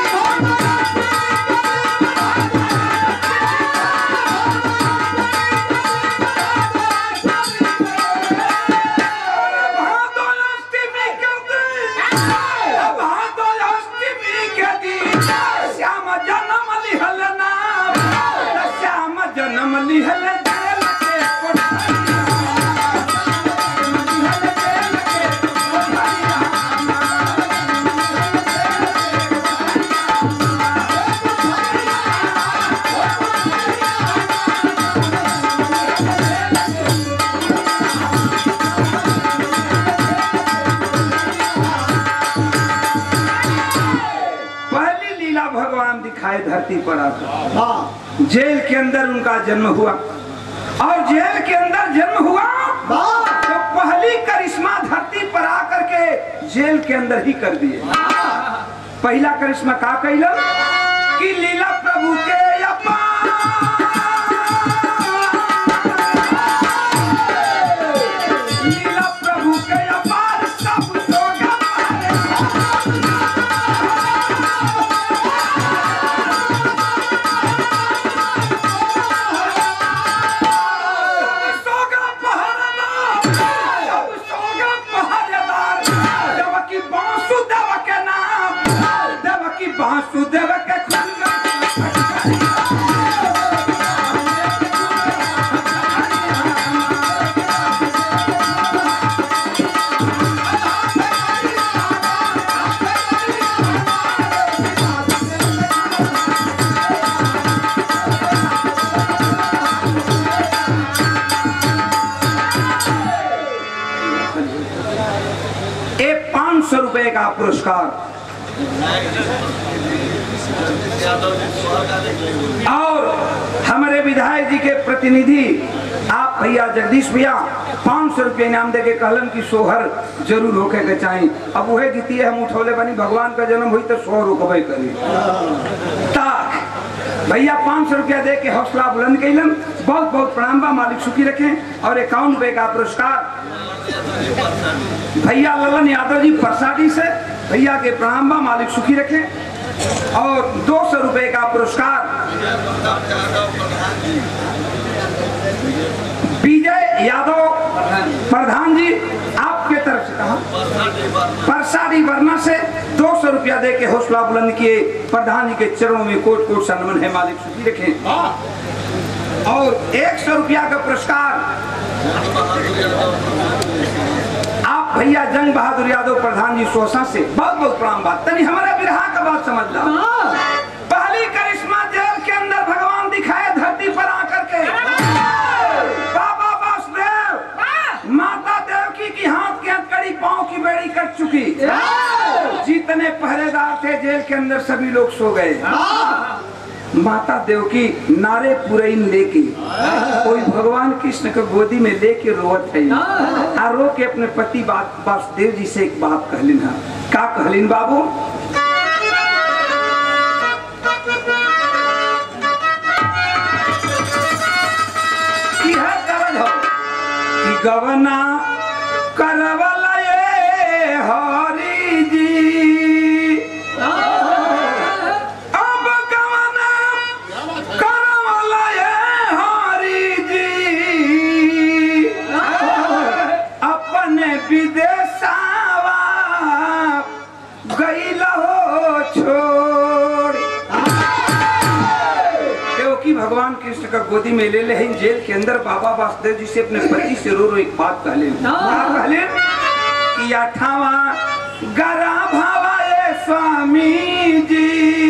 Speaker 1: धरती पर आता। जेल के अंदर उनका जन्म हुआ और जेल के अंदर जन्म हुआ तो पहली करिश्मा धरती पर आकर के जेल के अंदर ही कर दिए। पहला करिश्मा का कैला कि लीला प्रभु के लीला प्रभु के अपार सब वासुदेव के एक पांच सौ रुपए का पुरस्कार और हमारे विधायक जी के प्रतिनिधि आप भैया जगदीश भैया पाँच सौ रुपये इनाम दे के कहलन की सोहर जरूर होके के चाहिए। अब वह जीती है हम उठौले बनी भगवान का जन्म हुई तो सोहर रुकबे करी। भैया पाँच सौ रुपया दे के हौसला बुलंद कैलन। बहुत बहुत प्रणाम बा, मालिक सुखी रखें। और इक्यावन रुपए का पुरस्कार भैया ललन यादव जी परसादी से, भैया के प्रणाम बा, मालिक सुखी रखें। और दो सौ रुपए का पुरस्कार विजय यादव प्रधान जी आपके तरफ से, कहा परसादी वर्मा से दो सौ रुपया दे के हौसला बुलंद किए। प्रधान जी के चरणों में कोट कोट सन्मान है, मालिक सुखी रखें। और एक सौ रुपया का पुरस्कार आप भैया जंग बहादुर यादव प्रधान जी सोसा से, बहुत बहुत प्रणाम। बात तनी हमारा बिरहा का बात समझ ला। पहली करिश्मा जेल के अंदर भगवान दिखाए धरती पर आकर के। बाबा वासुदेव माता देवकी की हाथ के हथकड़ी पांव की बेड़ी कट चुकी। जितने पहरेदार थे जेल के अंदर सभी लोग सो गए। माता देवकी नारे पुरैन लेके कोई भगवान कृष्ण को गोदी में लेके रोवत है। आ रो के अपने पति वासुदेव जी से एक बात कहलिन है। का कहलिन बाबू? की है करज हो कि गवना करवला ये हरि जी, विदेशवा गईला हो छोड़। देवकी भगवान कृष्ण का गोदी में ले ले जेल के अंदर बाबा वासुदेव जी से अपने पति से रो रो एक बात कहले। कहले कि अठावा गरा भावा ये स्वामी जी,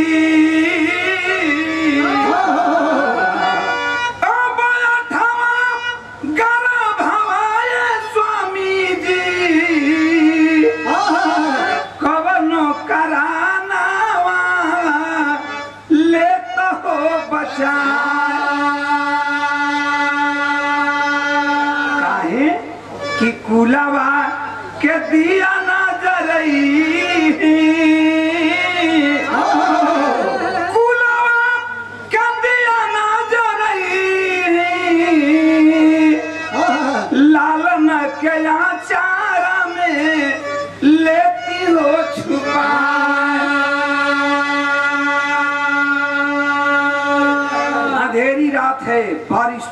Speaker 1: काहे कि कुलावा के दिया ना जरई, कुलावा के दिया ना जरई, लालन के आचारा में लेती हो छुपा। अंधेरी रात है, बारिश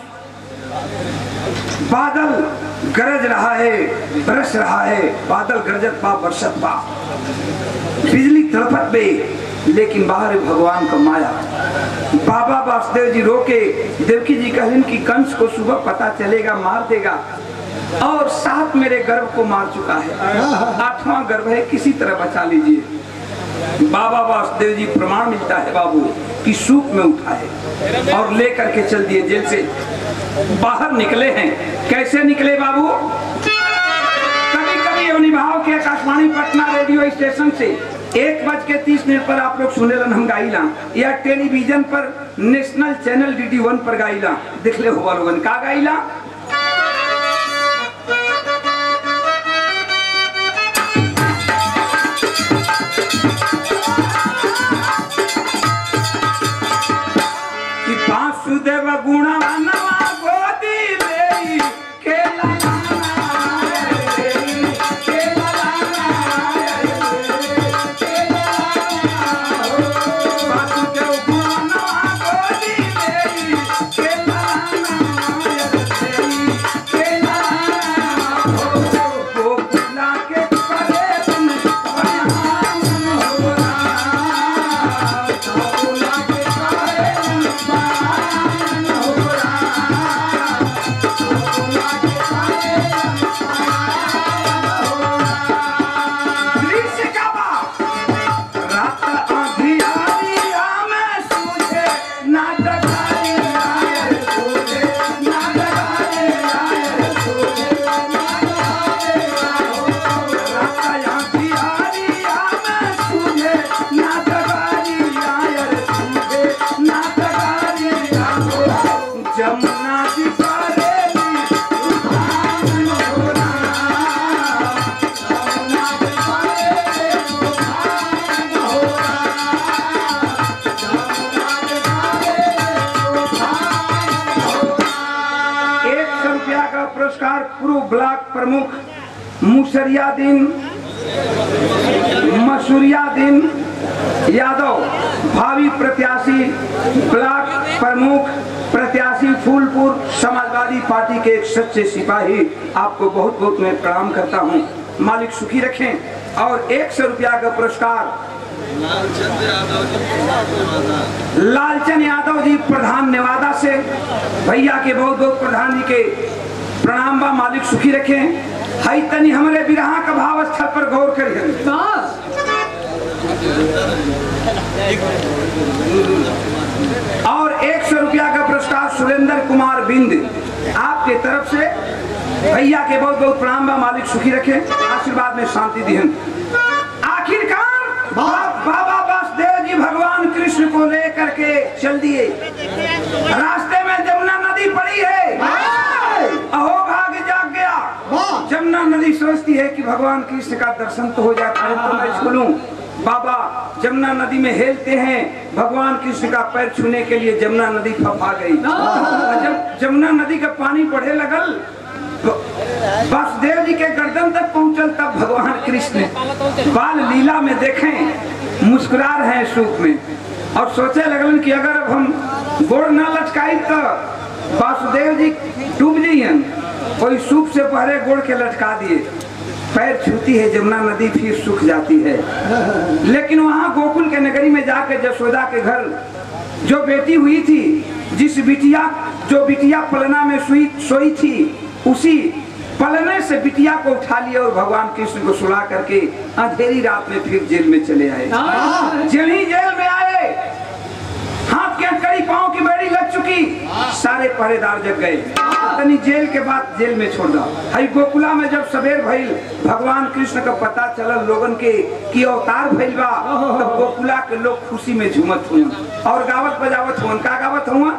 Speaker 1: बादल गरज रहा है, बरस रहा है। बादल गरजत बा, बरसत बा, बिजली तड़पत बे, लेकिन बाहर भगवान का माया। बाबा वासुदेव जी रोके। देवकी जी कहलिन कि कंस को सुबह पता चलेगा, मार देगा। और सात मेरे गर्भ को मार चुका है, आठवां गर्भ है, किसी तरह बचा लीजिए। बाबा वासुदेव जी प्रमाण मिलता है बाबू कि सूप में उठाए और लेकर के चल दिए। जेल से बाहर निकले हैं। कैसे निकले बाबू? कभी कभी अवनिभाव के आकाशवाणी पटना रेडियो स्टेशन से एक बज के तीस मिनट पर आप लोग सुनेलन हम गाइला, या टेलीविजन पर national channel D D one पर गाइला। दिखले हुआ लोगन का गाइला? वासुदेव गुणवानवा गोदी लेई के लाना रे, के लाना रे, के लाना हो। वासुदेव गुणवानवा गोदी लेई के लाना रे, के लाना हो। गोकुला के करे तुम बयान हो रहा, गोकुला के करे तुम पुरस्कार पूर्व ब्लॉक प्रमुख मुसरियादीन मसूरियादीन यादव, भावी प्रत्याशी ब्लॉक प्रमुख प्रत्याशी फूलपुर समाजवादी पार्टी के एक सच्चे सिपाही, आपको बहुत बहुत मैं प्रणाम करता हूं। मालिक सुखी रखें। और एक सौ रुपया का पुरस्कार लालचंद यादव जी प्रधान नेवादा से, भैया के बहुत बहुत प्रधान जी के प्रणाम बा, मालिक सुखी रखें। हई तनी हमारे बिरहा का भाव स्थल पर गौर करिए। और एक सौ रुपया का पुरस्कार सुरेंद्र कुमार बिंद, आपके तरफ से भैया के बहुत बहुत प्रणाम बा, मालिक सुखी रखे, आशीर्वाद में शांति दिहन। आखिरकार बाबा वासुदेव जी भगवान कृष्ण को लेकर के चल दिए। रास्ते में जमुना नदी पड़ी है, अहो भाग जाग गया। जमुना नदी सोचती है कि भगवान कृष्ण का दर्शन तो हो जाता है तो मैं छू लूं। बाबा जमुना नदी में हेलते हैं, भगवान कृष्ण का पैर छूने के लिए जमुना नदी फफा गई। जब जमुना नदी का पानी बढ़े लगल, वासुदेव जी के गर्दन तक पहुंचल, तब भगवान कृष्ण बाल लीला में देखें मुस्कुरा रहे हैं सुख में, और सोचे लगलन कि अगर अब हम गोड़ न लटकाई तो वासुदेव जी डूब जाइए। कोई सूप से पहले गोड़ के लटका दिए, पैर छूती है जमुना नदी, फिर सूख जाती है। लेकिन वहां गोकुल के नगरी में जाकर जसोदा के घर जो बेटी हुई थी, जिस बिटिया जो बिटिया पलना में सोई सोई थी, उसी पलने से बिटिया को उठा लिया और भगवान कृष्ण को सुला करके अंधेरी रात में फिर जेल में चले आए। जब ही जेल में आए, हाथ के कड़ी पांव की बेड़ी लग चुकी, सारे पहरेदार जग गए। तनी जेल के बाद जेल में छोड़ दो। हई गोकुला में जब सवेर भइल, भगवान कृष्ण का पता चलल लोगन के कि अवतार भइल बा, तब गोकुला के लोग खुशी में झूमत हुए और गावत बजावत हुए। का गावत हुआ?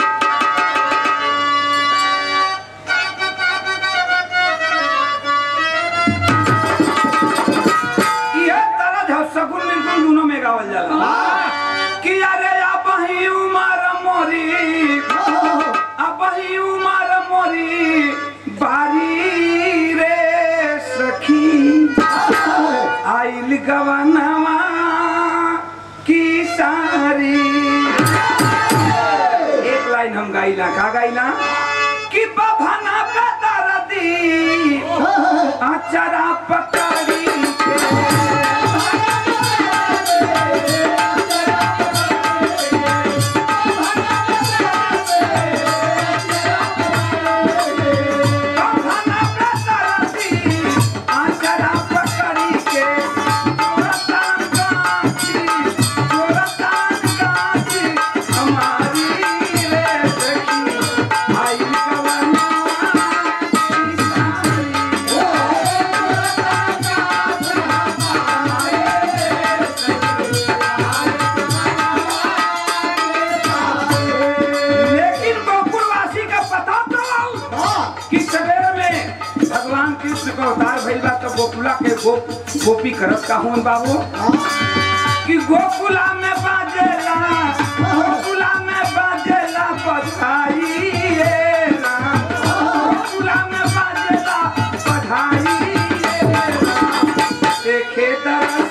Speaker 1: सगुन निर्गुण दोनों में गावल जाला कि अरे अबही उमर मोरी, अबही उमर मोरी बारी रे सखी, आइल गवनवा की सारी। एक लाइन हम गाइला, का गाइला कि बभना का दर्दी अचरा पकड़ी गोकुला के गो, गोपी करत का हूँ बाबू कि गोकुला में बाजेला, गोकुला में बाजेला बधाई, गोकुला में बाजेला बधाई, देखे दरसी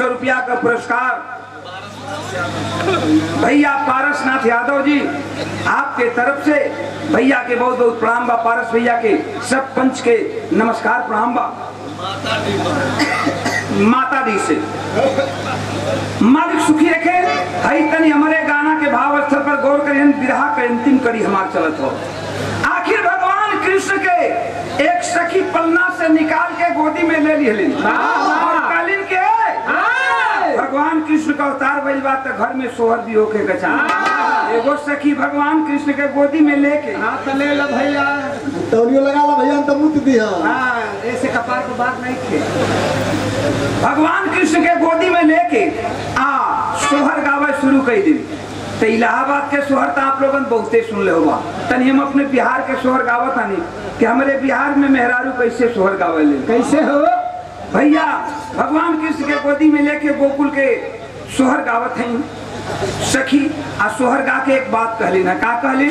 Speaker 1: सौ रुपया का पुरस्कार भैया पारसनाथ यादव जी आपके तरफ से भैया के बहुत बहुत प्रणाम बा। पारस भैया के सब पंच के नमस्कार प्रणाम बा। माता दी से मालिक सुखी रखे। हई तनी हमारे गाना के भाव स्थल पर गौर करें। विरहा के अंतिम कड़ी हमार चलत हो। आखिर भगवान कृष्ण के एक सखी पलना से निकाल के गोदी में ले ली और कालीन के भगवान कृष्ण का अवतार भइल बा त घर में सोहर भी होके के चाही। एगो सखी भगवान कृष्ण के गोदी में लेके
Speaker 3: हां त ले ल भैया
Speaker 4: तौलियो लगा ला भैया त मुत दिया।
Speaker 3: हां ऐसे कपार को बात नहीं थे।
Speaker 1: भगवान कृष्ण के गोदी में लेके आ सोहर गावे शुरू कर दी। तो इलाहाबाद के सोहर तो आप लोगन बहुते सुन ले होगा। तनी हम अपने बिहार के सोहर गावत आनी कि हमारे बिहार में मेहरारू कैसे सोहर गावे ले।
Speaker 3: कैसे हो
Speaker 1: भैया भगवान कृष्ण के गोदी में लेके गोकुल के सोहर गावत हैं सखी। आ सोहर गा के एक बात कहली ना, का कहली?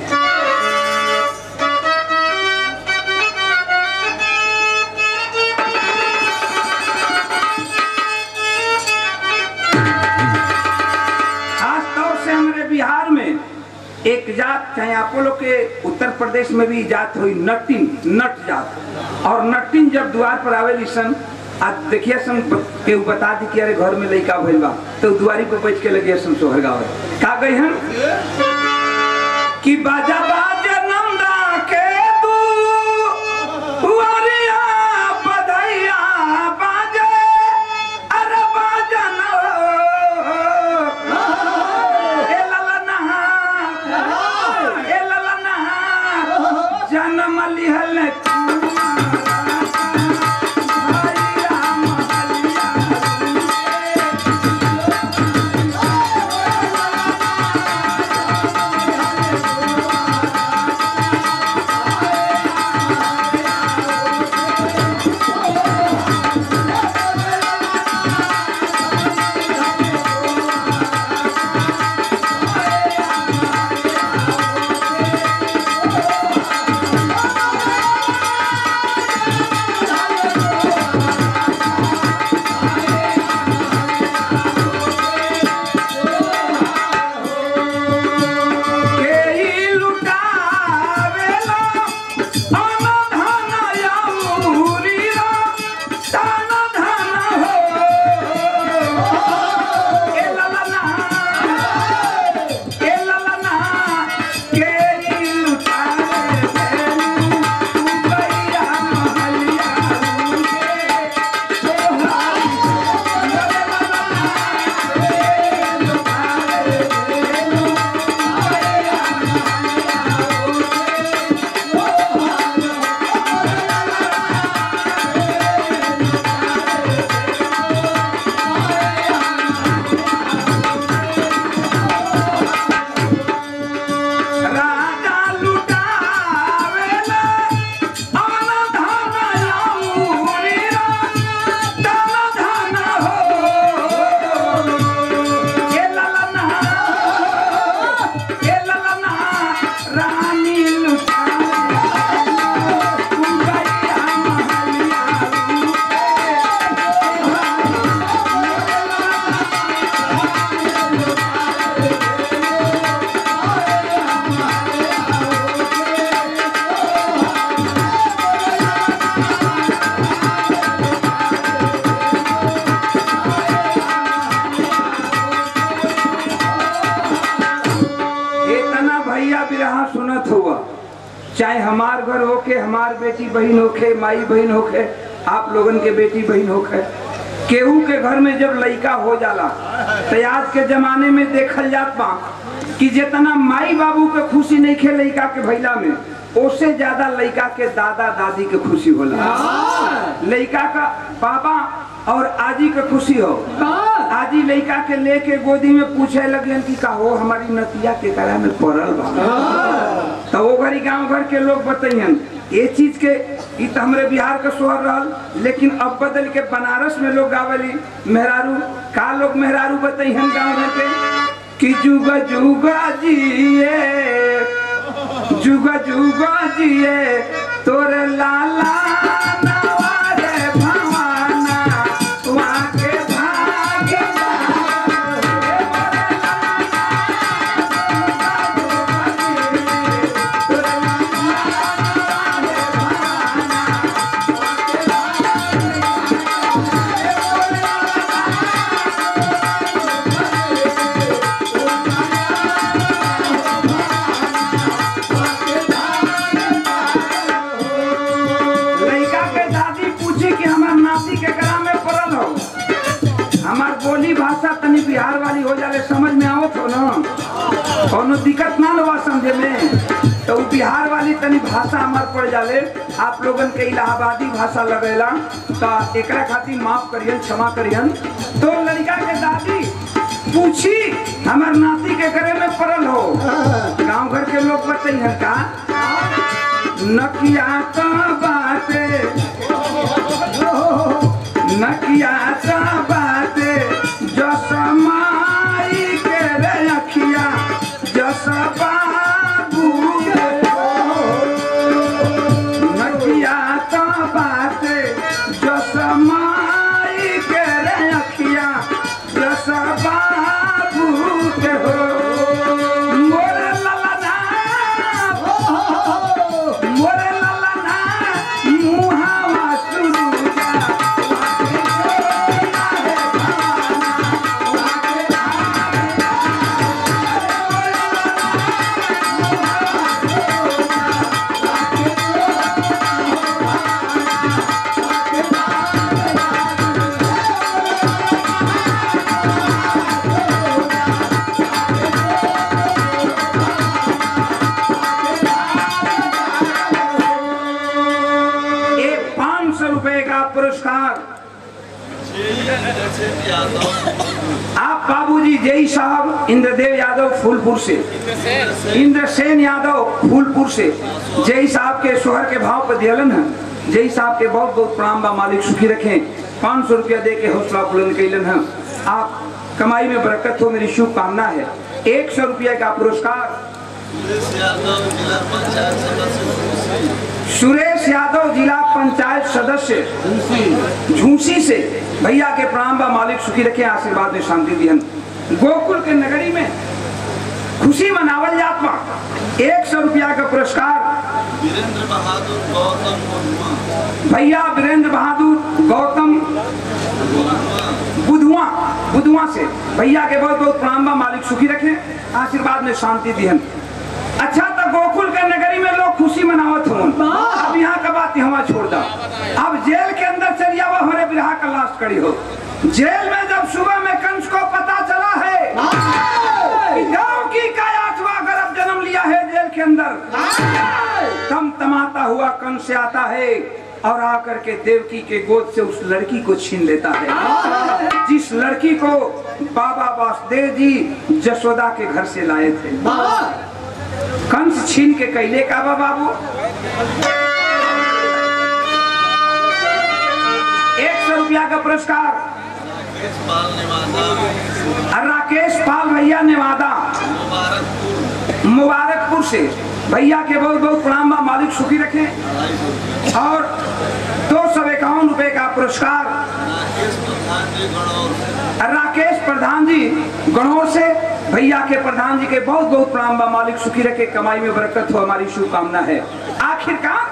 Speaker 1: बिहार में एक जात चाहे आप लोग के उत्तर प्रदेश में भी जात हुई नटिन नट जात। और नटिन जब द्वार पर आवे सन आज देखिए सन के बता दी कि अरे घर में लड़का भइल बा तो द्वारी पर बैठ के लगे सन सोहर गावे। का गई हम कि बाजा बाजा नंदा के तू हुआरिया बधाइया बाजे अरे बाजा न जन्म लिहल चाहे हमार घर होके हमार बेटी बहन होके माई बहन होके आप लोगन के बेटी बहन होके केहू के घर में जब लड़का हो जाला तो आज के जमाने में देखल जात बा कि जितना माई बाबू के खुशी नहीं खे लड़का के भैला में उससे ज्यादा लड़का के दादा दादी के खुशी होला। लड़का का पापा और आजी के खुशी हो। आजी लड़का के लेके गोदी में पूछे लगे कि का हो हमारी नतिया के करा में पड़ल बा। तो वो घरी गांव घर के लोग बताइयन ये चीज के इ तो हमारे बिहार का सोहर रहल। लेकिन अब बदल के बनारस में लोग गावली मेहरारू का लोग मेहरारू बताइयन गाँव घर के कि जुगा जुगा जिए जुगा जुगा जिए तोरे लाला नवारे भवाना वहाँ के भाई दिक्कत ना लवा समझे में। तो बिहार वाली तनी भाषा हमार पड़ जाले, आप लोगन के इलाहाबादी भाषा लगेला, तो एकरा खातिर माफ करियन, क्षमा करियन। तो लड़का के दादी पूछी हमार नाती के घरे में पड़ल हो, गांव घर के लोग बताइए का नकिया का बाते नकिया का बाते जस माई के रे अखिया जस बाबू नकिया का बाते जस माई के रे अखिया जस बाबू के हो मोरे ललना मोरे ललना मुहावा सुरुजा पुरस्कार आप बाबूजी जय साहब इंद्रदेव यादव फूलपुर से, इंद्रसेन यादव फूलपुर से जय साहब के सोहर के भाव पर दिलन है। जय साहब के बहुत बहुत प्रणाम बा, मालिक सुखी रखें। पाँच सौ रुपया दे के हौसला बुलंद कैलन है। आप कमाई में बरकत हो, मेरी शुभकामना है। एक सौ रुपया का पुरस्कार सुरेश यादव जिला पंचायत सदस्य झूसी से भैया के प्रणाम बा, मालिक सुखी रखे, आशीर्वाद में शांति दिहन। गोकुल के नगरी में खुशी मनावल जात बा। एक सौ रुपया का पुरस्कार
Speaker 2: वीरेंद्र बहादुर गौतम
Speaker 1: भैया वीरेंद्र बहादुर गौतम बुधुआ बुधुआ से भैया के बहुत बहुत प्रणाम बा, मालिक सुखी रखे, आशीर्वाद में शांति दिहन। अच्छा तो गोकुल के नगरी में लोग खुशी मनावत हों। अब यहाँ का बात हवा छोड़ दो, अब जेल के अंदर चली आवा हमारे बिरहा का लाश कड़ी हो। जेल में जब सुबह में कंस को पता चला है कि गांव की का आठवां गर्भ जन्म लिया है जेल के अंदर, तम तमाता हुआ कंस से आता है और आकर के देवकी के गोद से उस लड़की को छीन लेता है, जिस लड़की को बाबा वासुदेव जी जसोदा के घर से लाए थे। कंस छीन के कैले का बा बाबू एक सौ रुपया का पुरस्कार राकेश पाल भैया नेवादा मुबारकपुर से भैया के बहुत बहुत प्रणाम बा, मालिक सुखी रखे। और दो सौ इक्यावन रुपए का पुरस्कार राकेश प्रधान जी गणौर से भैया के प्रधान जी के बहुत बहुत प्रणाम बा, मालिक सुखी रखे, कमाई में बरकत हो, हमारी शुभकामना है। आखिरकार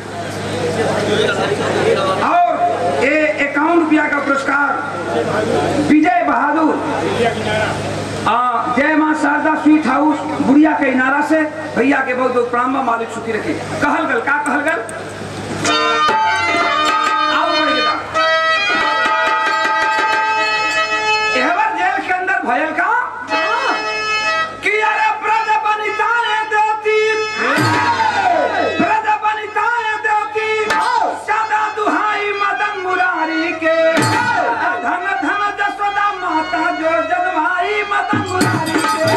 Speaker 1: और इक्यावन रुपया का पुरस्कार विजय बहादुर जय मां शारदा स्वीट हाउस बुढ़िया के इनारा से भैया के बहुत बहुत प्रणाम बा, मालिक सुखी रखे। कहलगल का कहलगल जेल के अंदर भयल का कि अरे ब्रज बनिताएं देवती ब्रज बनिताएं देवती सदा दुहाई मदन मुरारी के धन धन जसोदा माता जो जन्माई मदन मुरारी के।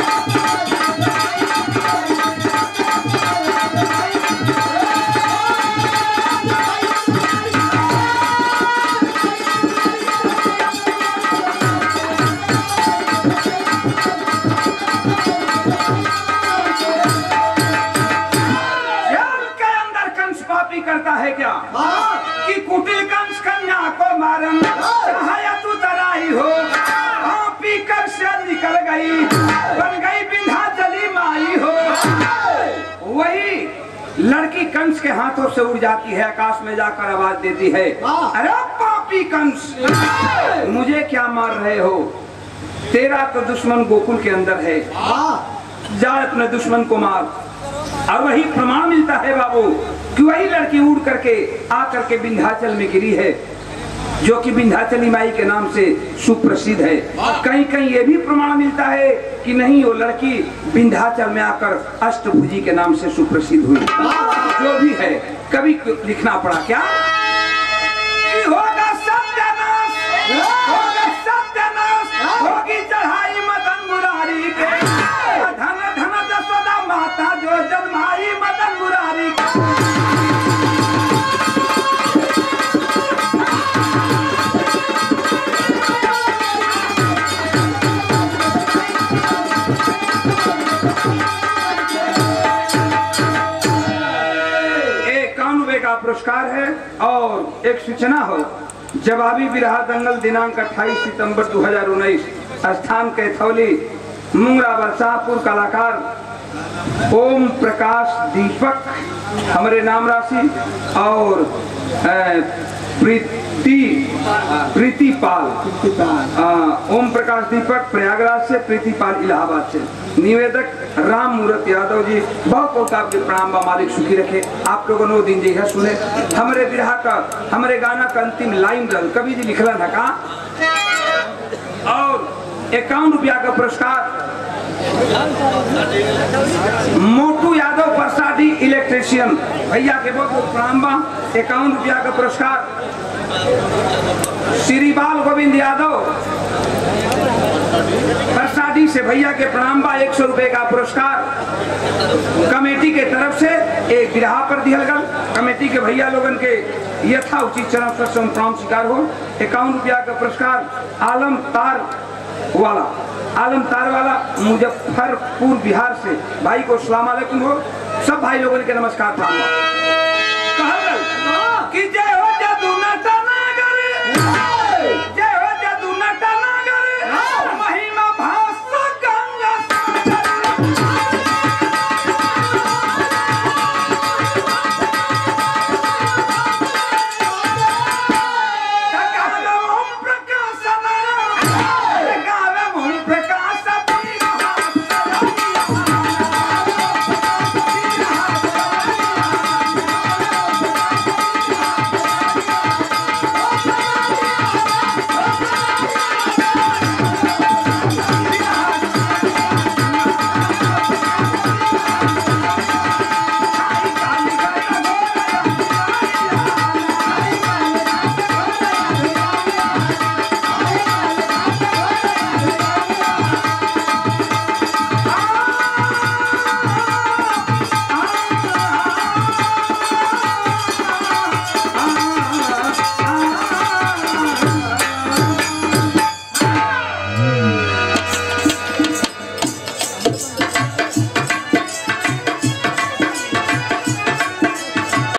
Speaker 1: करता है क्या कि कुटिल कंस कन्या को मारन चाहे तू तराई हो, पी कर से निकल गई बन गई विंध्याचली माई हो। वही लड़की कंस के हाथों से उड़ जाती है, आकाश में जाकर आवाज देती है, अरे पापी कंस मुझे क्या मार रहे हो, तेरा तो दुश्मन गोकुल के अंदर है, जा अपने दुश्मन को मार। और वही प्रमाण मिलता है बाबू कि वही लड़की उड़ करके आकर के विंध्याचल में गिरी है, जो कि विंध्याचली माई के नाम से सुप्रसिद्ध है। कहीं कहीं ये भी प्रमाण मिलता है कि नहीं वो लड़की विंध्याचल में आकर अष्टभुजी के नाम से सुप्रसिद्ध हुई। जो भी है कभी लिखना पड़ा क्या कि होगा सत्यानाश, होगा सत्यानाश, होगी चढ़ाई मदन मुरारी के, धन धन जसोदा माता जो जन्माई मदन मुरारी के। पुरस्कार है और एक सूचना हो, जवाबी बिरहा दंगल दिनांक अट्ठाईस सितंबर दो हज़ार उन्नीस, स्थान कैथौली, मुंगरा बरसापुर, कलाकार ओम प्रकाश दीपक, हमारे नाम राशि और प्रीति प्रीति पाल, ओम प्रकाश दीपक प्रयागराज से, प्रीति पाल इलाहाबाद से। निवेदक राम मूर्त यादव जी, बहुत बहुत आपके प्रणाम बा, मालिक सुखी रखे। आप लोगों ने दिन जी है सुने हमारे बिरहा का, हमारे गाना का अंतिम लाइन रल कवि जी लिखला था का, और इक्यावन रुपया का पुरस्कार मोटू यादव परसाडी इलेक्ट्रिशियन भैया के बहुत बहुत प्रणाम बा। इक्यावन रुपया का पुरस्कार श्री बाल गोविंद यादव परसाडी से भैया के प्रणाम बा। एक सौ रुपए का पुरस्कार कमेटी के तरफ से एक बिरहा पर दिहल गल, कमेटी के भैया लोगन के यथा उचित चरण पर प्रणाम स्वीकार हो। इक्यावन रुपया का पुरस्कार आलम तार वाला आलम तार वाला मुजफ्फरपुर बिहार से भाई को सलाम अलैकुम हो। सब भाई लोगों के नमस्कार प्रणाम।